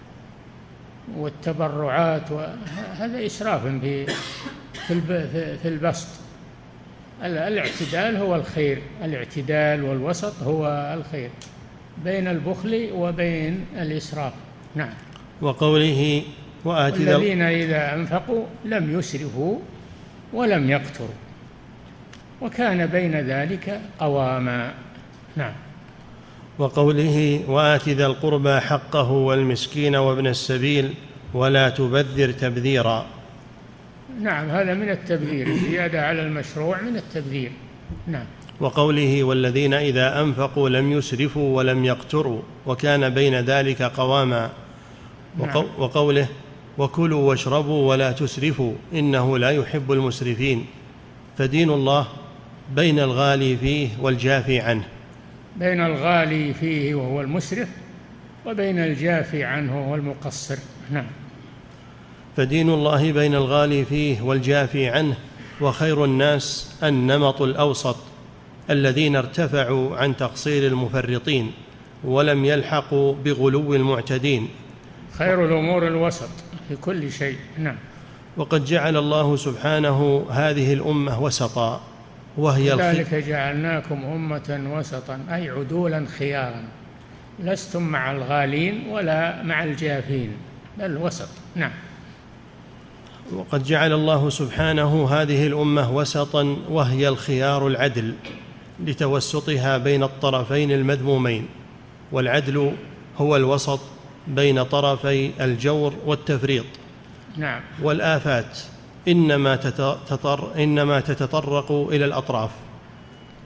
والتبرعات، وهذا إسراف في في البسط. الاعتدال هو الخير، الاعتدال والوسط هو الخير بين البخل وبين الإسراف. نعم. وقوله: وآتي الذين إذا أنفقوا لم يسرفوا ولم يقتروا وكان بين ذلك قواما. نعم. وقوله: وآت ذا القربى حقه والمسكين وابن السبيل ولا تبذر تبذيرا. نعم، هذا من التبذير، الزيادة على المشروع من التبذير. نعم. وقوله: والذين إذا أنفقوا لم يسرفوا ولم يقتروا وكان بين ذلك قواما. نعم. وقوله: وكلوا واشربوا ولا تسرفوا إنه لا يحب المسرفين. فدين الله بين الغالي فيه والجافي عنه، بين الغالي فيه وهو المسرف وبين الجافي عنه وهو المقصر. نعم. فدين الله بين الغالي فيه والجافي عنه، وخير الناس النمط الأوسط الذين ارتفعوا عن تقصير المفرطين ولم يلحقوا بغلو المعتدين. خير الأمور الوسط في كل شيء. نعم. وقد جعل الله سبحانه هذه الأمة وسطا، وهي ذلك جعلناكم أمة وسطا أي عدولا خيارا، لستم مع الغالين ولا مع الجافين بل وسط. نعم. وقد جعل الله سبحانه هذه الأمة وسطا وهي الخيار العدل لتوسطها بين الطرفين المذمومين، والعدل هو الوسط بين طرفي الجور والتفريط. نعم. والآفات إنما تتطر إنما تتطرق إلى الأطراف.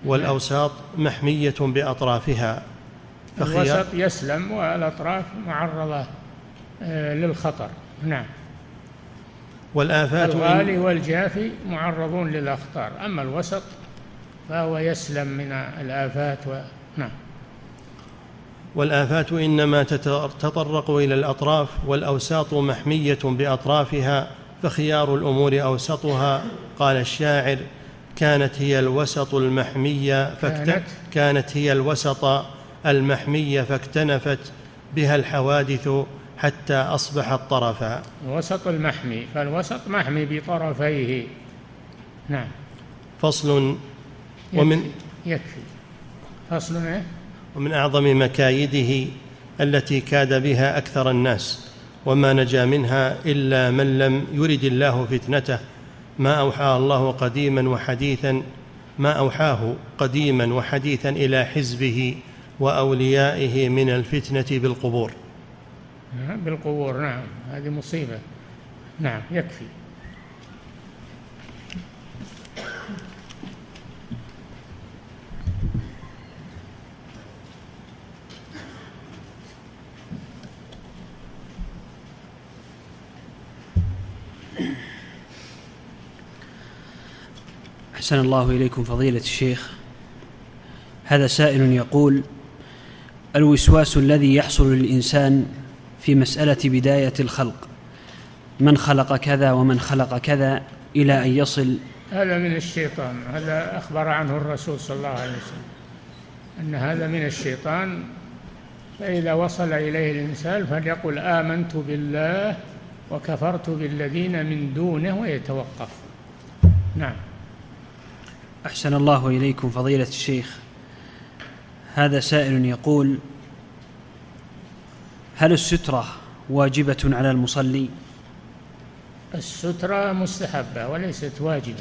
والأوساط محمية بأطرافها. الوسط يسلم والأطراف معرضة للخطر. نعم. والآفات الغالي والجافي معرضون للأخطار، أما الوسط فهو يسلم من الآفات و... نعم. والآفات إنما تتطرق إلى الأطراف، والأوساط محمية بأطرافها، فخيار الأمور أوسطها. قال الشاعر: كانت هي الوسط المحمية فاكت... كانت هي الوسط المحمية فاكتنفت بها الحوادث حتى أصبحت طرفا. الوسط المحمي، فالوسط محمي بطرفيه. نعم. فصل. ومن يكفي فصل إيه؟ ومن أعظم مكايده التي كاد بها أكثر الناس وما نجا منها إلا من لم يرد الله فتنته ما أوحى الله قديما وحديثا ما أوحاه قديما وحديثا إلى حزبه وأوليائه من الفتنة بالقبور. بالقبور. نعم، هذه مصيبة. نعم، يكفي. أحسن الله إليكم فضيلة الشيخ. هذا سائل يقول: الوسواس الذي يحصل للإنسان في مسألة بداية الخلق، من خلق كذا ومن خلق كذا، إلى أن يصل. هذا من الشيطان، هذا أخبر عنه الرسول صلى الله عليه وسلم أن هذا من الشيطان، فإذا وصل إليه الإنسان فليقل آمنت بالله وكفرت بالذين من دونه ويتوقف. نعم. أحسن الله إليكم فضيلة الشيخ. هذا سائل يقول: هل السترة واجبة على المصلي؟ السترة مستحبة وليست واجبة،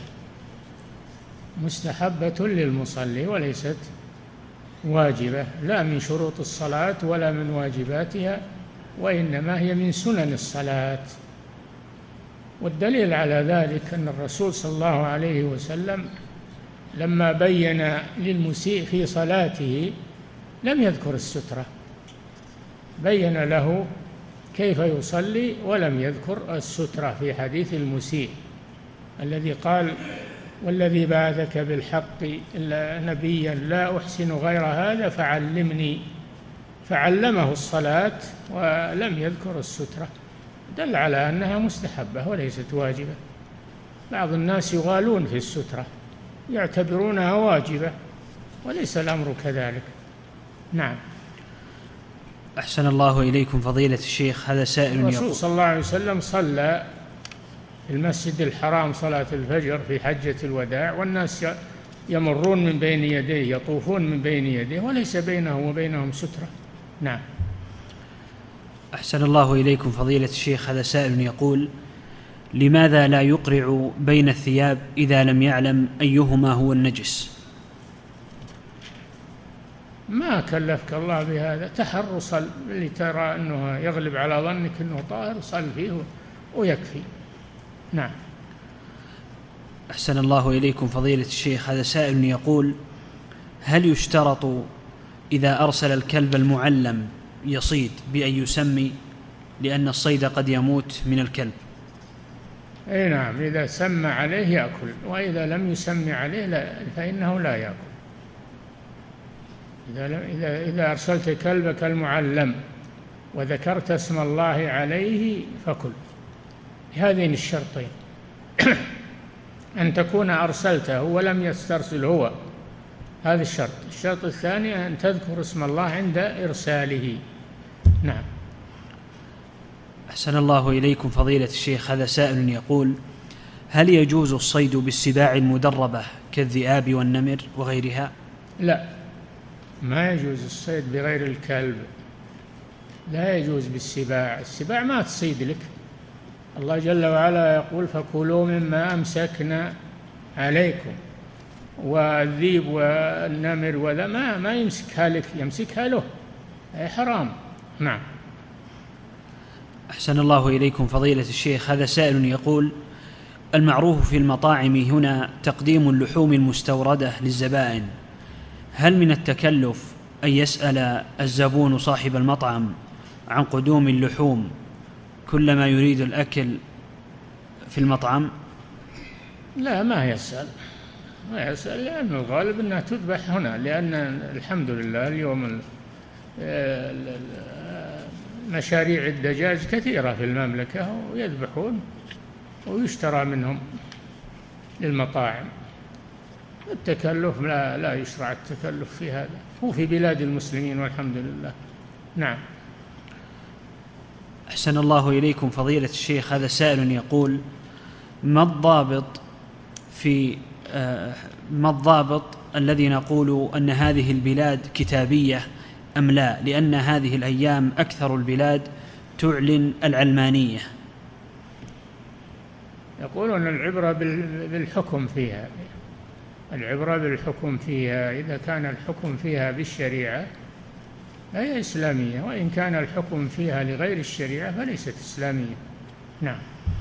مستحبة للمصلي وليست واجبة، لا من شروط الصلاة ولا من واجباتها، وإنما هي من سنن الصلاة. والدليل على ذلك أن الرسول صلى الله عليه وسلم لما بين للمسيء في صلاته لم يذكر السترة، بين له كيف يصلي ولم يذكر السترة في حديث المسيء الذي قال: والذي بعثك بالحق إلا نبيا لا أحسن غير هذا فعلمني، فعلمه الصلاة ولم يذكر السترة، دل على أنها مستحبة وليست واجبة. بعض الناس يغالون في السترة يعتبرونها واجبة وليس الأمر كذلك. نعم. أحسن الله إليكم فضيلة الشيخ. هذا سائل يقول: الرسول صلى الله عليه وسلم صلى في المسجد الحرام صلاة الفجر في حجة الوداع، والناس يمرون من بين يديه، يطوفون من بين يديه، وليس بينه وبينهم سترة. نعم. أحسن الله إليكم فضيلة الشيخ. هذا سائل يقول: لماذا لا يقرع بين الثياب إذا لم يعلم أيهما هو النجس؟ ما كلفك الله بهذا، تحر صل اللي ترى أنه يغلب على ظنك أنه طاهر صل فيه ويكفي. نعم. أحسن الله إليكم فضيلة الشيخ. هذا سائل يقول: هل يشترط إذا أرسل الكلب المعلم يصيد بأن يسمي، لأن الصيد قد يموت من الكلب؟ أي نعم، إذا سمى عليه يأكل، وإذا لم يسمي عليه لا فإنه لا يأكل. إذا, إذا, إذا أرسلت كلبك المعلم وذكرت اسم الله عليه فكل، هذين الشرطين أن تكون أرسلته ولم يسترسل هو، هذا الشرط. الشرط الثاني أن تذكر اسم الله عند إرساله. نعم. أحسن الله إليكم فضيلة الشيخ. هذا سائل يقول: هل يجوز الصيد بالسباع المدربة كالذئاب والنمر وغيرها؟ لا، ما يجوز الصيد بغير الكلب، لا يجوز بالسباع. السباع ما تصيد لك، الله جل وعلا يقول: فكلوا مما أمسكنا عليكم. والذيب والنمر وذا ما, ما يمسكها لك، يمسكها له، أي حرام. نعم. أحسن الله إليكم فضيلة الشيخ. هذا سائل يقول: المعروف في المطاعم هنا تقديم اللحوم المستوردة للزبائن، هل من التكلف أن يسأل الزبون صاحب المطعم عن قدوم اللحوم كلما يريد الأكل في المطعم؟ لا، ما يسأل ما يسأل لأن الغالب أنها تذبح هنا، لأن الحمد لله اليوم مشاريع الدجاج كثيرة في المملكة ويذبحون ويشترى منهم للمطاعم. التكلف لا لا يشرع التكلف في هذا، هو في بلاد المسلمين والحمد لله. نعم. أحسن الله إليكم فضيلة الشيخ، هذا سائل يقول: ما الضابط في آه ما الضابط الذي نقول أن هذه البلاد كتابية أم لا، لأن هذه الأيام أكثر البلاد تعلن العلمانية؟ يقولون العبرة بالحكم فيها، العبرة بالحكم فيها، إذا كان الحكم فيها بالشريعة فهي إسلامية، وإن كان الحكم فيها لغير الشريعة فليست إسلامية. نعم.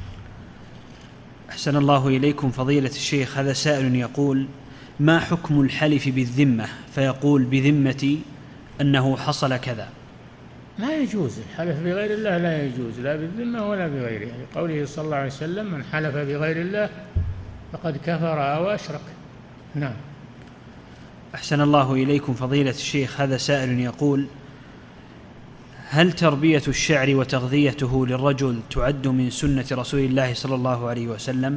أحسن الله إليكم فضيلة الشيخ، هذا سائل يقول: ما حكم الحلف بالذمة؟ فيقول بذمتي أنه حصل كذا. ما يجوز الحلف بغير الله، لا يجوز لا بالذمة ولا بغيرها، لقوله صلى الله عليه وسلم: من حلف بغير الله فقد كفر أو أشرك. نعم. أحسن الله إليكم فضيلة الشيخ، هذا سائل يقول: هل تربية الشعر وتغذيته للرجل تعد من سنة رسول الله صلى الله عليه وسلم؟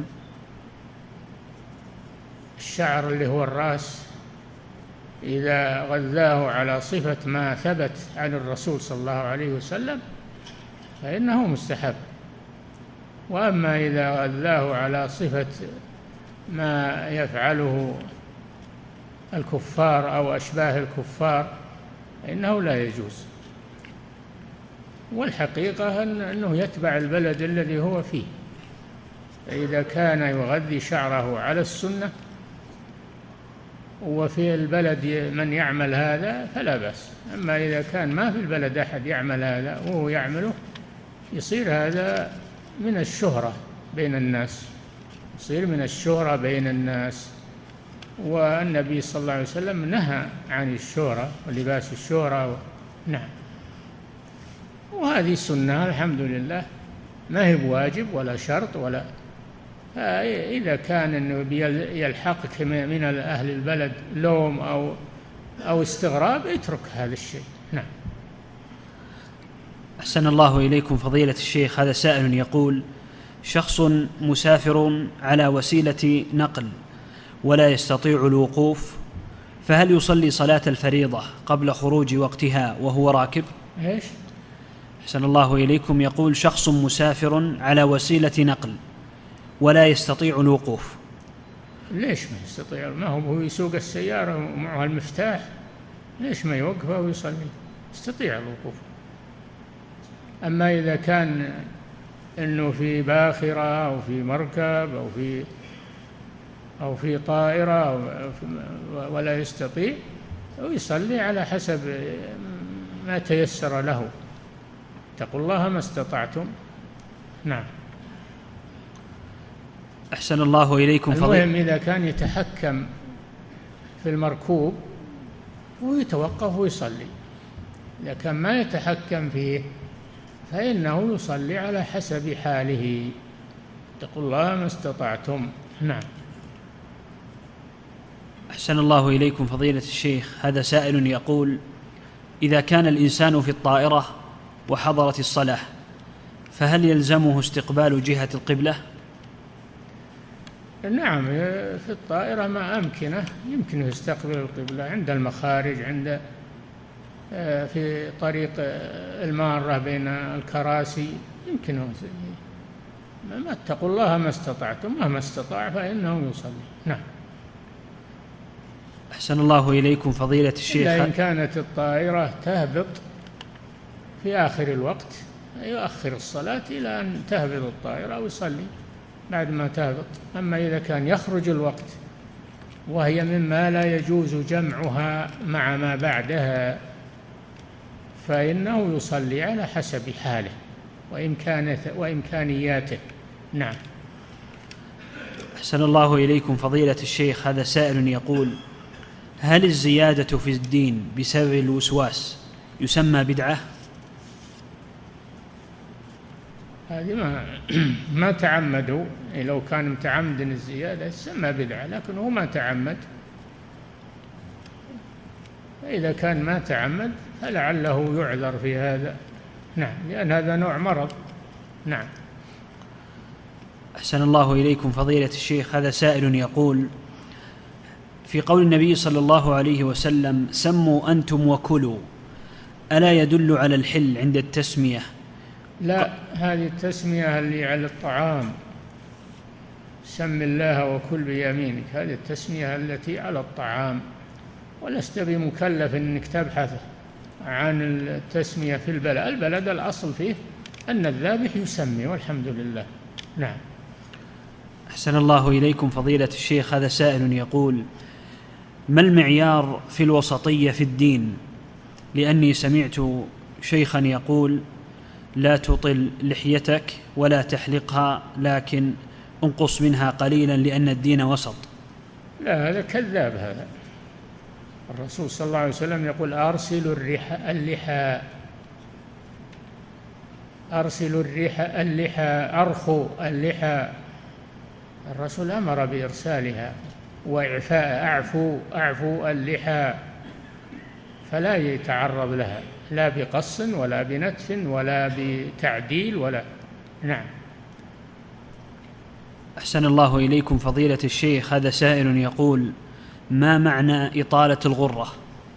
الشعر اللي هو الرأس إذا غذاه على صفة ما ثبت عن الرسول صلى الله عليه وسلم فإنه مستحب، وأما إذا غذاه على صفة ما يفعله الكفار أو أشباه الكفار فإنه لا يجوز. والحقيقة أنه يتبع البلد الذي هو فيه، فإذا كان يغذي شعره على السنة وفي البلد من يعمل هذا فلا بأس. أما إذا كان ما في البلد أحد يعمل هذا وهو يعمله يصير هذا من الشهرة بين الناس، يصير من الشهرة بين الناس. والنبي صلى الله عليه وسلم نهى عن الشهرة ولباس الشهرة و... نعم. وهذه سنة الحمد لله، ما هي بواجب ولا شرط ولا. إذا كان إنه يلحقك من أهل البلد لوم أو أو استغراب اترك هذا الشيء. نعم. أحسن الله إليكم فضيلة الشيخ، هذا سائل يقول: شخص مسافر على وسيلة نقل ولا يستطيع الوقوف، فهل يصلي صلاة الفريضة قبل خروج وقتها وهو راكب؟ إيش؟ أحسن الله إليكم، يقول: شخص مسافر على وسيلة نقل ولا يستطيع الوقوف. ليش ما يستطيع؟ ما هو هو يسوق السيارة ومعه المفتاح، ليش ما يوقفه ويصلي؟ يستطيع الوقوف. أما إذا كان إنه في باخرة أو في مركب أو في أو في طائرة أو ولا يستطيع، ويصلي على حسب ما تيسر له. اتقوا الله ما استطعتم. نعم. أحسن الله إليكم فضيلة. المهم إذا كان يتحكم في المركوب ويتوقف ويصلي، إذا كان ما يتحكم فيه فإنه يصلي على حسب حاله. اتقوا الله ما استطعتم. نعم. أحسن الله إليكم فضيلة الشيخ، هذا سائل يقول: إذا كان الإنسان في الطائرة وحضرت الصلاة فهل يلزمه استقبال جهة القبلة؟ نعم، في الطائرة ما أمكنه يمكن يستقبل القبلة، عند المخارج، عند في طريق المارة بين الكراسي يمكنه. ما اتقوا الله ما استطعتم، مهما استطاع فإنه يصلي. نعم. أحسن الله إليكم فضيلة الشيخ، إلا إن كانت الطائرة تهبط في آخر الوقت يؤخر الصلاة إلى أن تهبط الطائرة ويصلي بعد ما تهبط. أما إذا كان يخرج الوقت وهي مما لا يجوز جمعها مع ما بعدها فإنه يصلي على حسب حاله وإمكانياته. نعم. أحسن الله إليكم فضيلة الشيخ، هذا سائل يقول: هل الزيادة في الدين بسبب الوسواس يسمى بدعة؟ هذه ما ما تعمدوا. لو كان متعمد الزيادة يسمى بدعة، لكن هو ما تعمد. إذا كان ما تعمد فلعله يعذر في هذا. نعم، لأن هذا نوع مرض. نعم. أحسن الله إليكم فضيلة الشيخ. هذا سائل يقول: في قول النبي صلى الله عليه وسلم سموا أنتم وكلوا، ألا يدل على الحل عند التسمية؟ لا، هذه التسمية اللي على الطعام، سم الله وكل بيمينك، هذه التسمية التي على الطعام، ولست بمكلف أنك تبحث عن التسمية في البلد. البلد الأصل فيه أن الذابح يسمي، والحمد لله. نعم. أحسن الله إليكم فضيلة الشيخ. هذا سائل يقول: ما المعيار في الوسطية في الدين؟ لأني سمعت شيخا يقول: لا تطل لحيتك ولا تحلقها، لكن انقص منها قليلا لأن الدين وسط. لا، هذا كذاب. هذا الرسول صلى الله عليه وسلم يقول: أرسلوا اللحى، أرسلوا اللحى اللحى أرخوا اللحى. الرسول أمر بإرسالها وإعفاء، أعفوا أعفوا اللحى، فلا يتعرض لها لا بقص ولا بنتف ولا بتعديل ولا. نعم. أحسن الله إليكم فضيلة الشيخ. هذا سائل يقول: ما معنى إطالة الغرة؟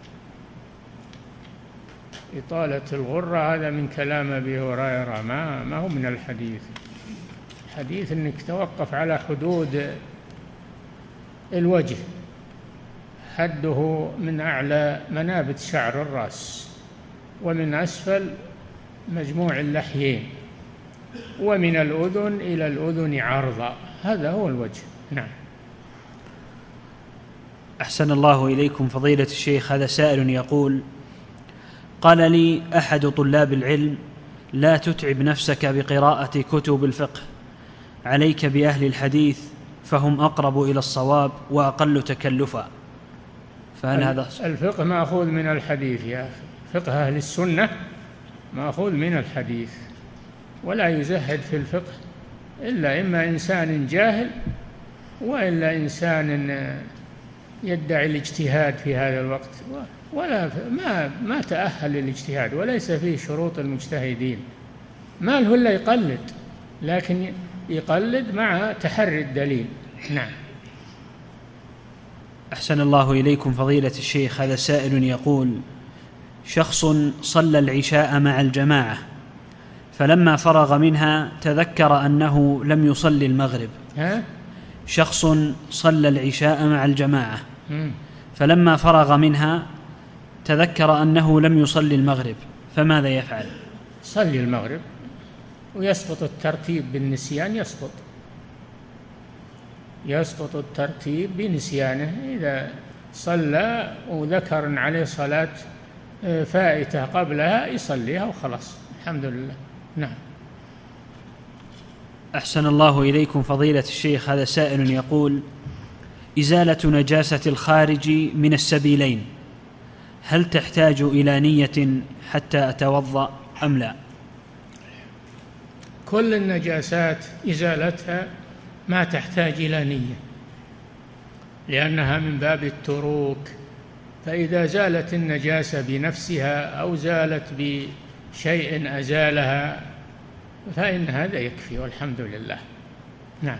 إطالة الغرة هذا من كلام أبي هريرة، ما ما هو من الحديث. الحديث أنك توقف على حدود الوجه، حده من أعلى منابت شعر الرأس، ومن أسفل مجموع اللحيين، ومن الأذن إلى الأذن عرضا، هذا هو الوجه. نعم. أحسن الله إليكم فضيلة الشيخ. هذا سائل يقول: قال لي أحد طلاب العلم: لا تتعب نفسك بقراءة كتب الفقه، عليك بأهل الحديث فهم أقرب إلى الصواب وأقل تكلفا. فهل هذا الفقه مأخوذ من الحديث يا أخي؟ فقه أهل السنة مأخوذ من الحديث، ولا يزهد في الفقه إلا إما إنسان جاهل، وإلا إنسان يدعي الاجتهاد في هذا الوقت، ولا ما ما تأهل للاجتهاد، وليس فيه شروط المجتهدين. ما له إلا يقلد، لكن يقلد مع تحري الدليل. نعم. أحسن الله إليكم فضيلة الشيخ. هذا سائل يقول: شخص صلى العشاء مع الجماعة، فلما فرغ منها تذكر أنه لم يصلي المغرب. ها؟ شخص صلى العشاء مع الجماعة فلما فرغ منها تذكر أنه لم يصلي المغرب، فماذا يفعل؟ صلي المغرب، ويسقط الترتيب بالنسيان، يسقط يسقط الترتيب بنسيانه. إذا صلى وذكر عليه صلاة فائتة قبلها يصليها وخلاص، الحمد لله. نعم. أحسن الله إليكم فضيلة الشيخ. هذا سائل يقول: إزالة نجاسة الخارج من السبيلين، هل تحتاج إلى نية حتى أتوضأ أم لا؟ كل النجاسات إزالتها ما تحتاج إلى نية، لأنها من باب التروك. فإذا زالت النجاسة بنفسها أو زالت بشيء أزالها فإن هذا يكفي، والحمد لله. نعم.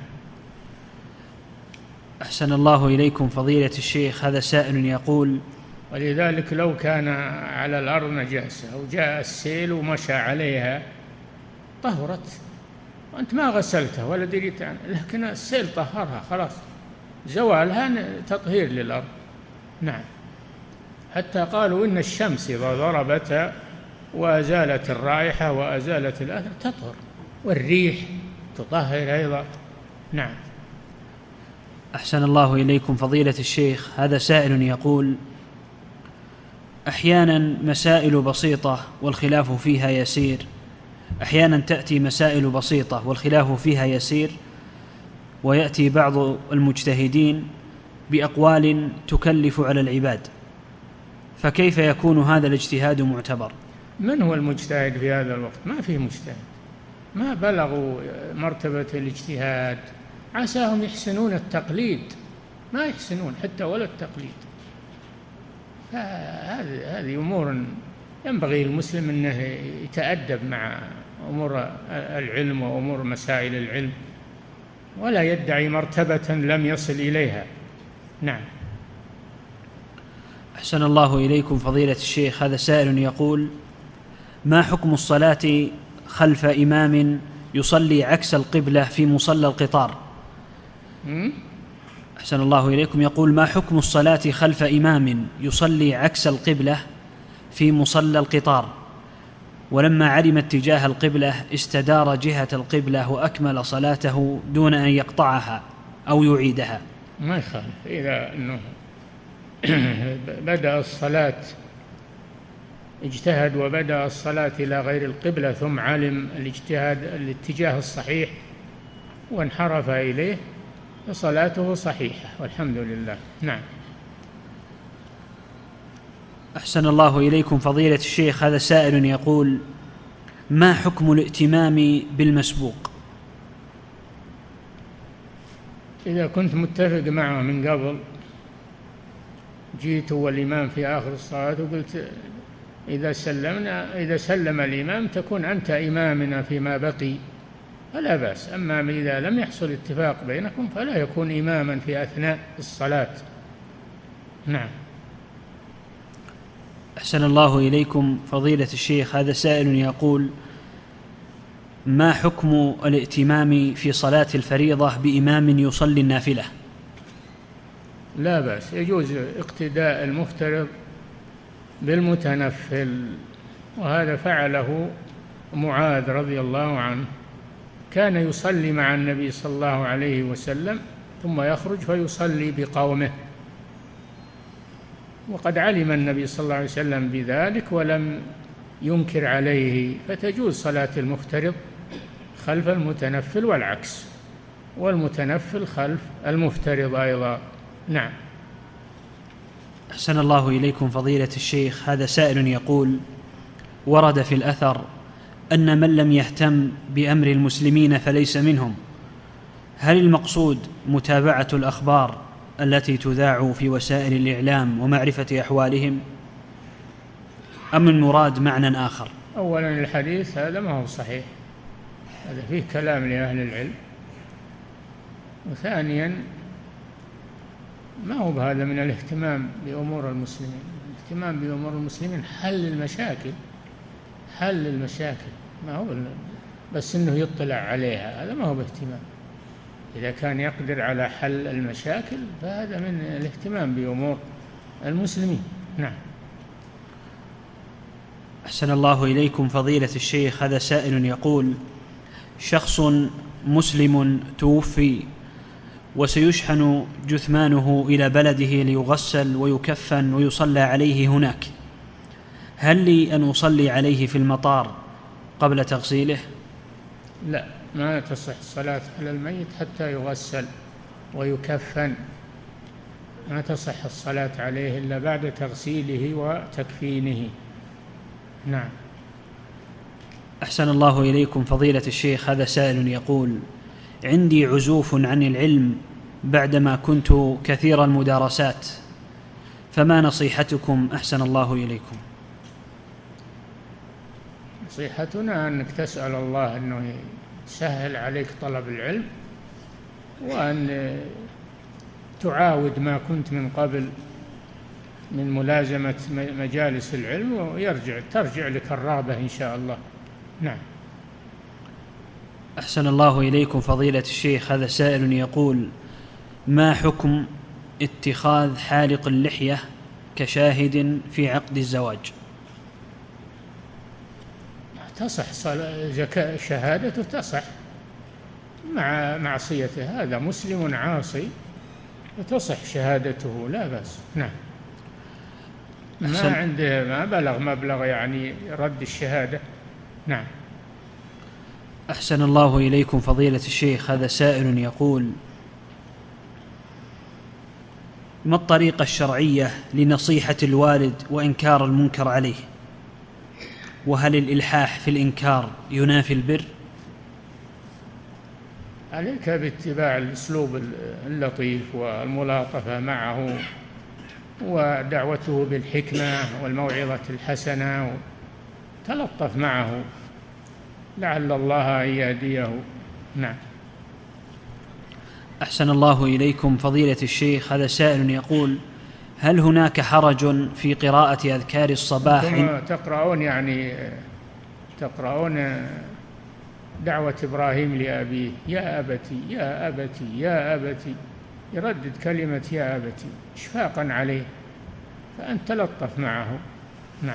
أحسن الله إليكم فضيلة الشيخ. هذا سائل يقول: ولذلك لو كان على الأرض نجاسة وجاء السيل ومشى عليها طهرت، وأنت ما غسلتها ولا دريت عنها، لكن السيل طهرها خلاص، زوالها تطهير للأرض. نعم. حتى قالوا إن الشمس إذا ضربتها وأزالت الرائحة وأزالت الأثر تطهر، والريح تطهر أيضا. نعم. أحسن الله إليكم فضيلة الشيخ. هذا سائل يقول: أحيانا مسائل بسيطة والخلاف فيها يسير، أحيانا تأتي مسائل بسيطة والخلاف فيها يسير، ويأتي بعض المجتهدين بأقوال تكلف على العباد، فكيف يكون هذا الاجتهاد معتبر؟ من هو المجتهد في هذا الوقت؟ ما فيه مجتهد، ما بلغوا مرتبة الاجتهاد. عساهم يحسنون التقليد، ما يحسنون حتى ولا التقليد. هذه هذه أمور ينبغي المسلم أنه يتأدب مع أمور العلم وأمور مسائل العلم، ولا يدعي مرتبة لم يصل إليها. نعم. أحسن الله إليكم فضيلة الشيخ. هذا سائل يقول: ما حكم الصلاة خلف إمام يصلي عكس القبلة في مصلى القطار؟ أحسن الله إليكم، يقول: ما حكم الصلاة خلف إمام يصلي عكس القبلة في مصلى القطار، ولما علم اتجاه القبلة استدار جهة القبلة وأكمل صلاته دون أن يقطعها أو يعيدها؟ ما يخالف إذا أنه بدأ الصلاة، اجتهد وبدأ الصلاة إلى غير القبلة ثم علم الاجتهاد الاتجاه الصحيح وانحرف إليه، فصلاته صحيحة والحمد لله. نعم. أحسن الله إليكم فضيلة الشيخ. هذا سائل يقول: ما حكم الائتمام بالمسبوق؟ إذا كنت متفق معه من قبل، جيت والإمام في آخر الصلاة وقلت إذا سلمنا إذا سلم الإمام تكون أنت إمامنا فيما بقي، فلا بأس. أما إذا لم يحصل اتفاق بينكم فلا يكون إماما في أثناء الصلاة. نعم. أحسن الله إليكم فضيلة الشيخ. هذا سائل يقول: ما حكم الائتمام في صلاة الفريضة بإمام يصلي النافلة؟ لا بأس، يجوز اقتداء المفترض بالمتنفل، وهذا فعله معاذ رضي الله عنه، كان يصلي مع النبي صلى الله عليه وسلم ثم يخرج فيصلي بقومه، وقد علم النبي صلى الله عليه وسلم بذلك ولم ينكر عليه، فتجوز صلاة المفترض خلف المتنفل والعكس، والمتنفل خلف المفترض أيضا. نعم. أحسن الله إليكم فضيلة الشيخ. هذا سائل يقول: ورد في الأثر أن من لم يهتم بأمر المسلمين فليس منهم، هل المقصود متابعة الأخبار التي تذاع في وسائل الإعلام ومعرفة أحوالهم، أم المراد معنى آخر؟ أولا الحديث هذا ما هو صحيح، هذا فيه كلام لأهل العلم، وثانيا ما هو بهذا من الاهتمام بأمور المسلمين. الاهتمام بأمور المسلمين حل المشاكل، حل المشاكل، ما هو بس إنه يطلع عليها، هذا ما هو باهتمام. إذا كان يقدر على حل المشاكل فهذا من الاهتمام بأمور المسلمين. نعم. أحسن الله إليكم فضيلة الشيخ. هذا سائل يقول: شخص مسلم توفي وسيشحن جثمانه إلى بلده ليغسل ويكفن ويصلى عليه هناك، هل لي أن أصلي عليه في المطار قبل تغسيله؟ لا، ما تصح الصلاة على الميت حتى يغسل ويكفن، ما تصح الصلاة عليه إلا بعد تغسيله وتكفينه. نعم. أحسن الله إليكم فضيلة الشيخ. هذا سائل يقول: عندي عزوف عن العلم بعدما كنت كثير المدارسات، فما نصيحتكم أحسن الله إليكم؟ نصيحتنا أنك تسأل الله أنه يسهل عليك طلب العلم، وأن تعاود ما كنت من قبل من ملازمة مجالس العلم، ويرجع ترجع لك الرغبة إن شاء الله. نعم. أحسن الله إليكم فضيلة الشيخ. هذا سائل يقول: ما حكم اتخاذ حالق اللحية كشاهد في عقد الزواج؟ تصح زكاة شهادته، تصح مع معصيته، هذا مسلم عاصي وتصح شهادته لا بأس. نعم. ما عنده ما بلغ مبلغ يعني رد الشهادة. نعم. أحسن الله إليكم فضيلة الشيخ. هذا سائل يقول: ما الطريقة الشرعية لنصيحة الوالد وإنكار المنكر عليه؟ وهل الإلحاح في الإنكار ينافي البر؟ عليك باتباع الأسلوب اللطيف والملاطفة معه ودعوته بالحكمة والموعظة الحسنة، تلطف معه لعل الله أن يهديه. نعم. أحسن الله إليكم فضيلة الشيخ، هذا سائل يقول: هل هناك حرج في قراءة أذكار الصباح؟ ثم تقرؤون يعني تقرؤون دعوة إبراهيم لأبيه: يا أبتي يا أبتي يا أبتي، يردد كلمة يا أبتي إشفاقا عليه، فأنت تلطف معه. نعم.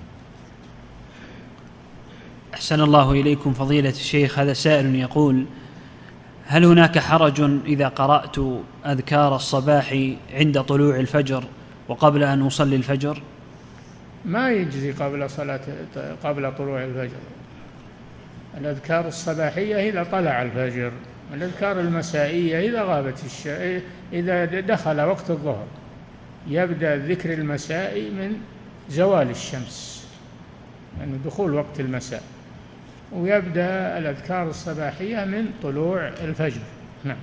أحسن الله إليكم فضيلة الشيخ، هذا سائل يقول: هل هناك حرج إذا قرأت أذكار الصباح عند طلوع الفجر وقبل أن أصلي الفجر؟ ما يجزي قبل صلاة قبل طلوع الفجر. الأذكار الصباحية إذا طلع الفجر، الأذكار المسائية إذا غابت الش... إذا دخل وقت الظهر. يبدأ الذكر المسائي من زوال الشمس، يعني دخول وقت المساء، ويبدأ الأذكار الصباحية من طلوع الفجر. نعم.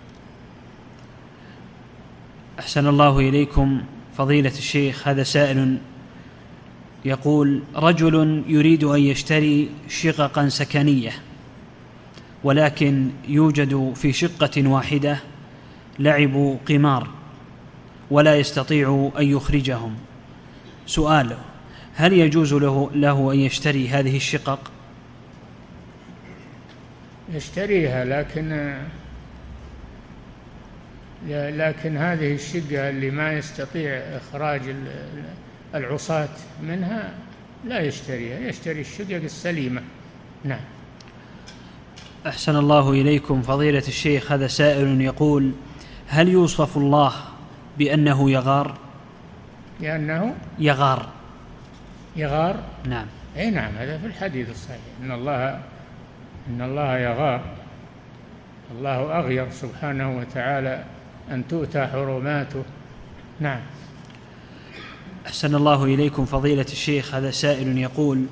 أحسن الله إليكم فضيلة الشيخ، هذا سائل يقول: رجل يريد أن يشتري شققا سكنية، ولكن يوجد في شقة واحدة لعب قمار ولا يستطيع أن يخرجهم. سؤال: هل يجوز له, له أن يشتري هذه الشقق؟ يشتريها، لكن لكن هذه الشقة اللي ما يستطيع إخراج العصاة منها لا يشتريها، يشتري الشقق السليمة. نعم. أحسن الله إليكم فضيلة الشيخ، هذا سائل يقول: هل يوصف الله بأنه يغار؟ لأنه يغار يغار نعم. أي نعم، هذا في الحديث الصحيح: إن الله إن الله يغار. الله أغير سبحانه وتعالى أن تؤتى حرماته. نعم. أحسن الله إليكم فضيلة الشيخ، هذا سائل يقول: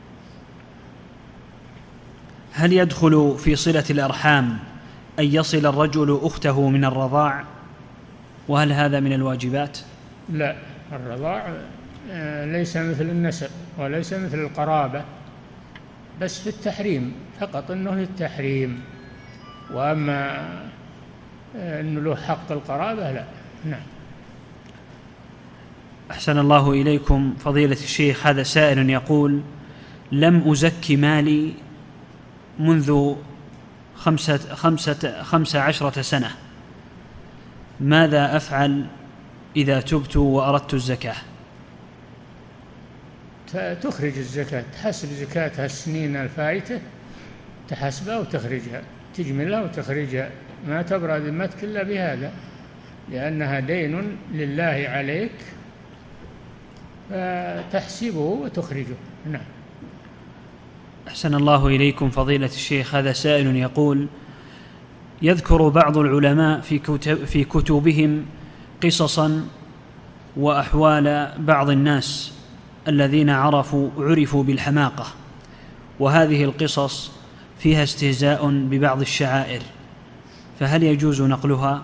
هل يدخل في صلة الأرحام أن يصل الرجل أخته من الرضاع؟ وهل هذا من الواجبات؟ لا، الرضاع ليس مثل النسب وليس مثل القرابة، بس في التحريم فقط، إنه للتحريم، وأما أنه له حق القرابة لا. نعم. أحسن الله إليكم فضيلة الشيخ، هذا سائل يقول: لم أزكي مالي منذ خمسة, خمسة, خمسة عشرة سنة، ماذا أفعل إذا تبت وأردت الزكاة؟ تخرج الزكاة، تحسب زكاتها السنين الفائتة، تحسبها وتخرجها، تجملها وتخرجها، ما تبرأ ذمتك إلا بهذا، لأنها دين لله عليك، فتحسبه وتخرجه. نعم. أحسن الله إليكم فضيلة الشيخ، هذا سائل يقول: يذكر بعض العلماء في كتب في كتبهم قصصا وأحوال بعض الناس الذين عرفوا عرفوا بالحماقة، وهذه القصص فيها استهزاء ببعض الشعائر، فهل يجوز نقلها؟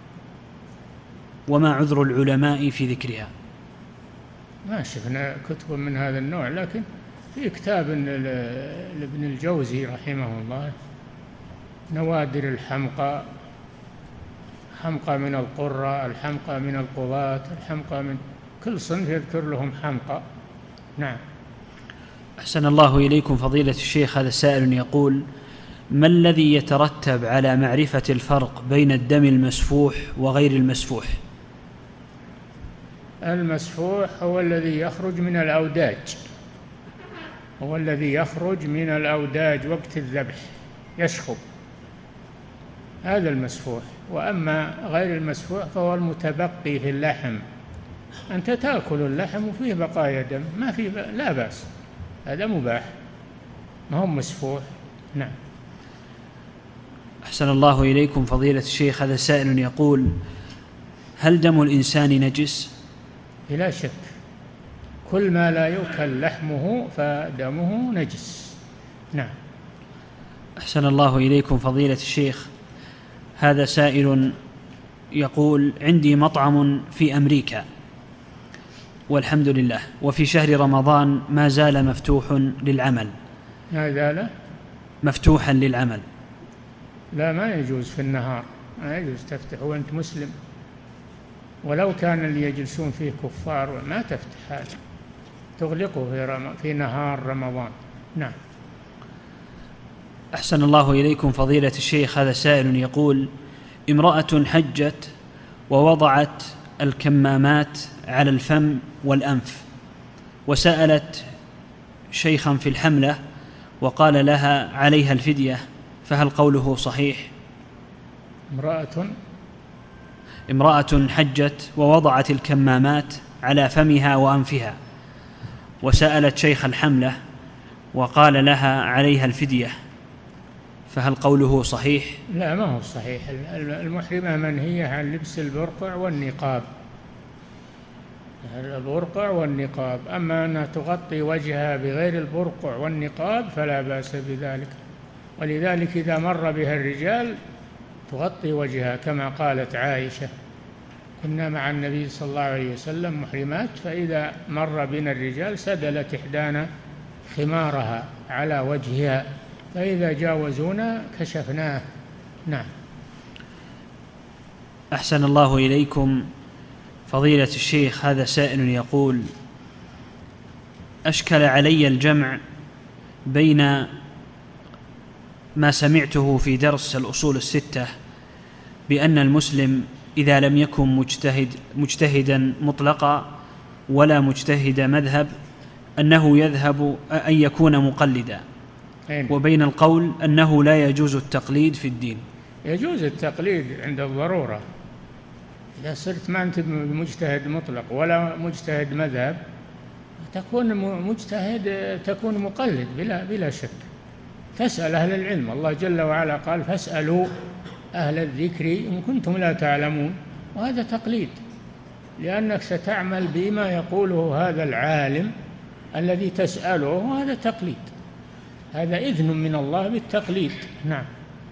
وما عذر العلماء في ذكرها؟ ما شفنا كتب من هذا النوع، لكن في كتاب لابن الجوزي رحمه الله نوادر الحمقى، حمقى من القرى، الحمقى من القضاة، الحمقى من كل صنف يذكر لهم حمقى. نعم. أحسن الله إليكم فضيلة الشيخ، هذا سائل يقول: ما الذي يترتب على معرفة الفرق بين الدم المسفوح وغير المسفوح؟ المسفوح هو الذي يخرج من الأوداج، هو الذي يخرج من الأوداج وقت الذبح يشخب، هذا المسفوح. وأما غير المسفوح فهو المتبقي في اللحم، أنت تأكل اللحم وفيه بقايا دم، ما في لا بأس، هذا مباح، ما هو مسفوح. نعم. أحسن الله إليكم فضيلة الشيخ، هذا سائل يقول: هل دم الإنسان نجس؟ بلا شك، كل ما لا يؤكل لحمه فدمه نجس. نعم. أحسن الله إليكم فضيلة الشيخ. هذا سائل يقول: عندي مطعم في أمريكا والحمد لله، وفي شهر رمضان ما زال مفتوح للعمل. ما زال مفتوحا للعمل. لا، ما يجوز في النهار، ما يجوز تفتح وأنت مسلم، ولو كان اللي يجلسون فيه كفار ما تفتح هذا، تغلقه في, رم... في نهار رمضان. نعم. أحسن الله إليكم فضيلة الشيخ. هذا سائل يقول: امرأة حجت ووضعت الكمامات على الفم والأنف، وسألت شيخا في الحملة وقال لها عليها الفدية، فهل قوله صحيح؟ امرأة امرأة حجت ووضعت الكمامات على فمها وأنفها، وسألت شيخ الحملة وقال لها عليها الفدية، فهل قوله صحيح؟ لا، ما هو صحيح. المحرمة منهية عن لبس البرقع والنقاب، البرقع والنقاب. أما أنها تغطي وجهها بغير البرقع والنقاب فلا بأس بذلك، ولذلك إذا مر بها الرجال تغطي وجهها، كما قالت عائشة: كنا مع النبي صلى الله عليه وسلم محرمات، فإذا مر بنا الرجال سدلت إحدانا خمارها على وجهها، فإذا جاوزونا كشفناه. نعم. أحسن الله إليكم فضيلة الشيخ. هذا سائل يقول: أشكل علي الجمع بين ما سمعته في درس الأصول الستة بأن المسلم إذا لم يكن مجتهد مجتهدا مطلقا ولا مجتهد مذهب أنه يذهب أن يكون مقلدا، وبين القول أنه لا يجوز التقليد في الدين. يجوز التقليد عند الضرورة، إذا صرت ما أنت مجتهد مطلق ولا مجتهد مذهب تكون مجتهد، تكون مقلد بلا بلا شك. تسأل أهل العلم، الله جل وعلا قال: فاسألوا أهل الذكر إن كنتم لا تعلمون، وهذا تقليد، لأنك ستعمل بما يقوله هذا العالم الذي تسأله، وهذا تقليد، هذا إذن من الله بالتقليد. نعم.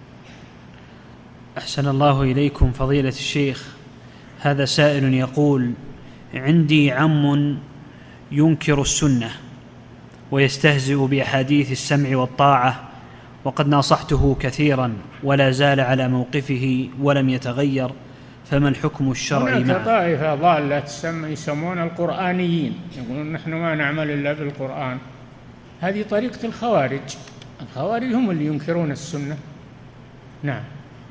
أحسن الله إليكم فضيلة الشيخ. هذا سائل يقول: عندي عم ينكر السنة ويستهزئ بأحاديث السمع والطاعة، وقد ناصحته كثيرا ولا زال على موقفه ولم يتغير، فما الحكم الشرعي معه؟ هناك طائفة ضالة يسمون القرآنيين، يقولون نحن ما نعمل إلا بالقرآن. هذه طريقة الخوارج، الخوارج هم اللي ينكرون السنة. نعم.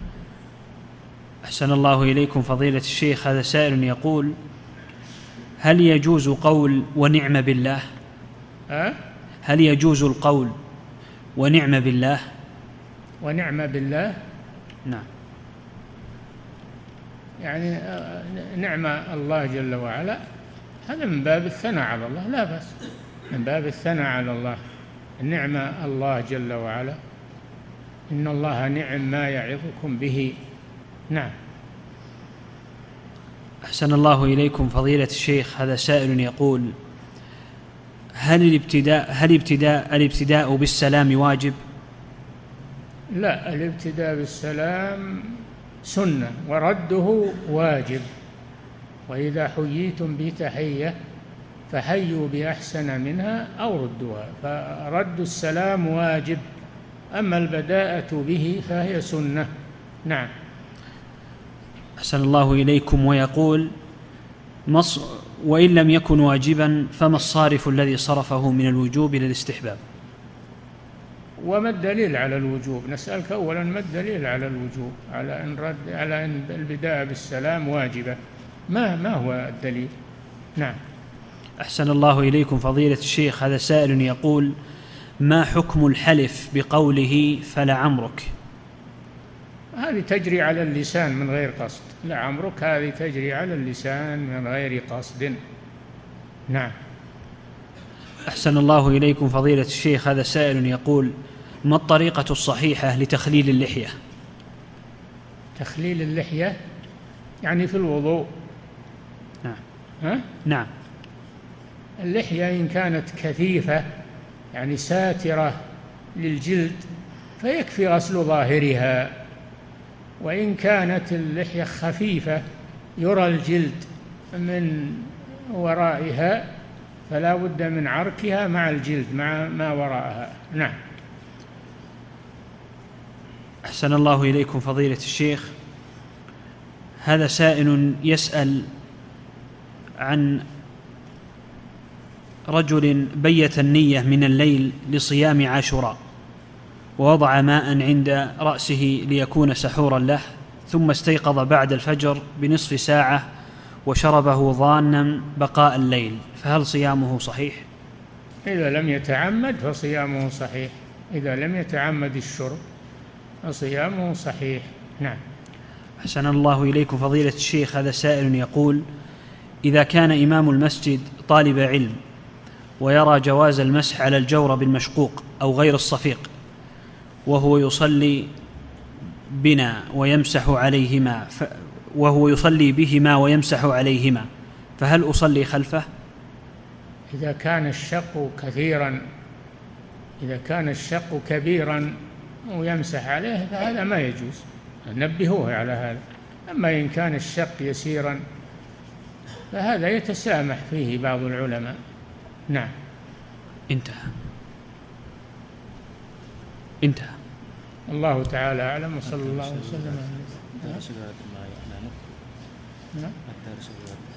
أحسن الله إليكم فضيلة الشيخ. هذا سائل يقول: هل يجوز قول ونعم بالله؟ أه؟ هل يجوز القول ونعم بالله؟ ونعم بالله؟ نعم. يعني نعم الله جل وعلا، هذا من باب الثناء على الله، لا بأس، من باب الثناء على الله. نعم الله جل وعلا، إن الله نعم ما يعظكم به. نعم. أحسن الله إليكم فضيلة الشيخ. هذا سائل يقول: هل الابتداء هل ابتداء الابتداء بالسلام واجب؟ لا، الابتداء بالسلام سنة ورده واجب، وإذا حييتم بتحية فحيوا بأحسن منها أو ردوها، فرد السلام واجب، أما البداءة به فهي سنة. نعم. أحسن الله إليكم. ويقول: مص وإن لم يكن واجبا فما الصارف الذي صرفه من الوجوب إلى الاستحباب؟ وما الدليل على الوجوب؟ نسألك أولا ما الدليل على الوجوب، على أن رد على أن البداية بالسلام واجبة؟ ما ما هو الدليل؟ نعم. أحسن الله إليكم فضيلة الشيخ. هذا سائل يقول: ما حكم الحلف بقوله فلعمرك؟ هذه تجري على اللسان من غير قصد، لعمرك هذه تجري على اللسان من غير قصد. نعم. أحسن الله إليكم فضيلة الشيخ. هذا سائل يقول: ما الطريقة الصحيحة لتخليل اللحية؟ تخليل اللحية يعني في الوضوء ها؟ نعم. اللحية إن كانت كثيفة يعني ساترة للجلد فيكفي غسل ظاهرها، وإن كانت اللحية خفيفة يرى الجلد من ورائها فلا بد من عركها مع الجلد مع ما وراءها. نعم. أحسن الله إليكم فضيلة الشيخ. هذا سائل يسأل عن رجل بيت النية من الليل لصيام عاشوراء، ووضع ماء عند رأسه ليكون سحورا له، ثم استيقظ بعد الفجر بنصف ساعة وشربه ظانا بقاء الليل، فهل صيامه صحيح؟ إذا لم يتعمد فصيامه صحيح، إذا لم يتعمد الشرب فصيامه صحيح. نعم. أحسن الله إليكم فضيلة الشيخ. هذا سائل يقول: إذا كان إمام المسجد طالب علم ويرى جواز المسح على الجورب المشقوق أو غير الصفيق وهو يصلي بنا ويمسح عليهما ف... وهو يصلي بهما ويمسح عليهما، فهل أصلي خلفه؟ إذا كان الشق كثيرا إذا كان الشق كبيرا ويمسح عليه فهذا ما يجوز، نبهوه على هذا. أما إن كان الشق يسيرا فهذا يتسامح فيه بعض العلماء. نعم. انتهى انتهى الله تعالى أعلم، وصلى الله وسلم على نعم.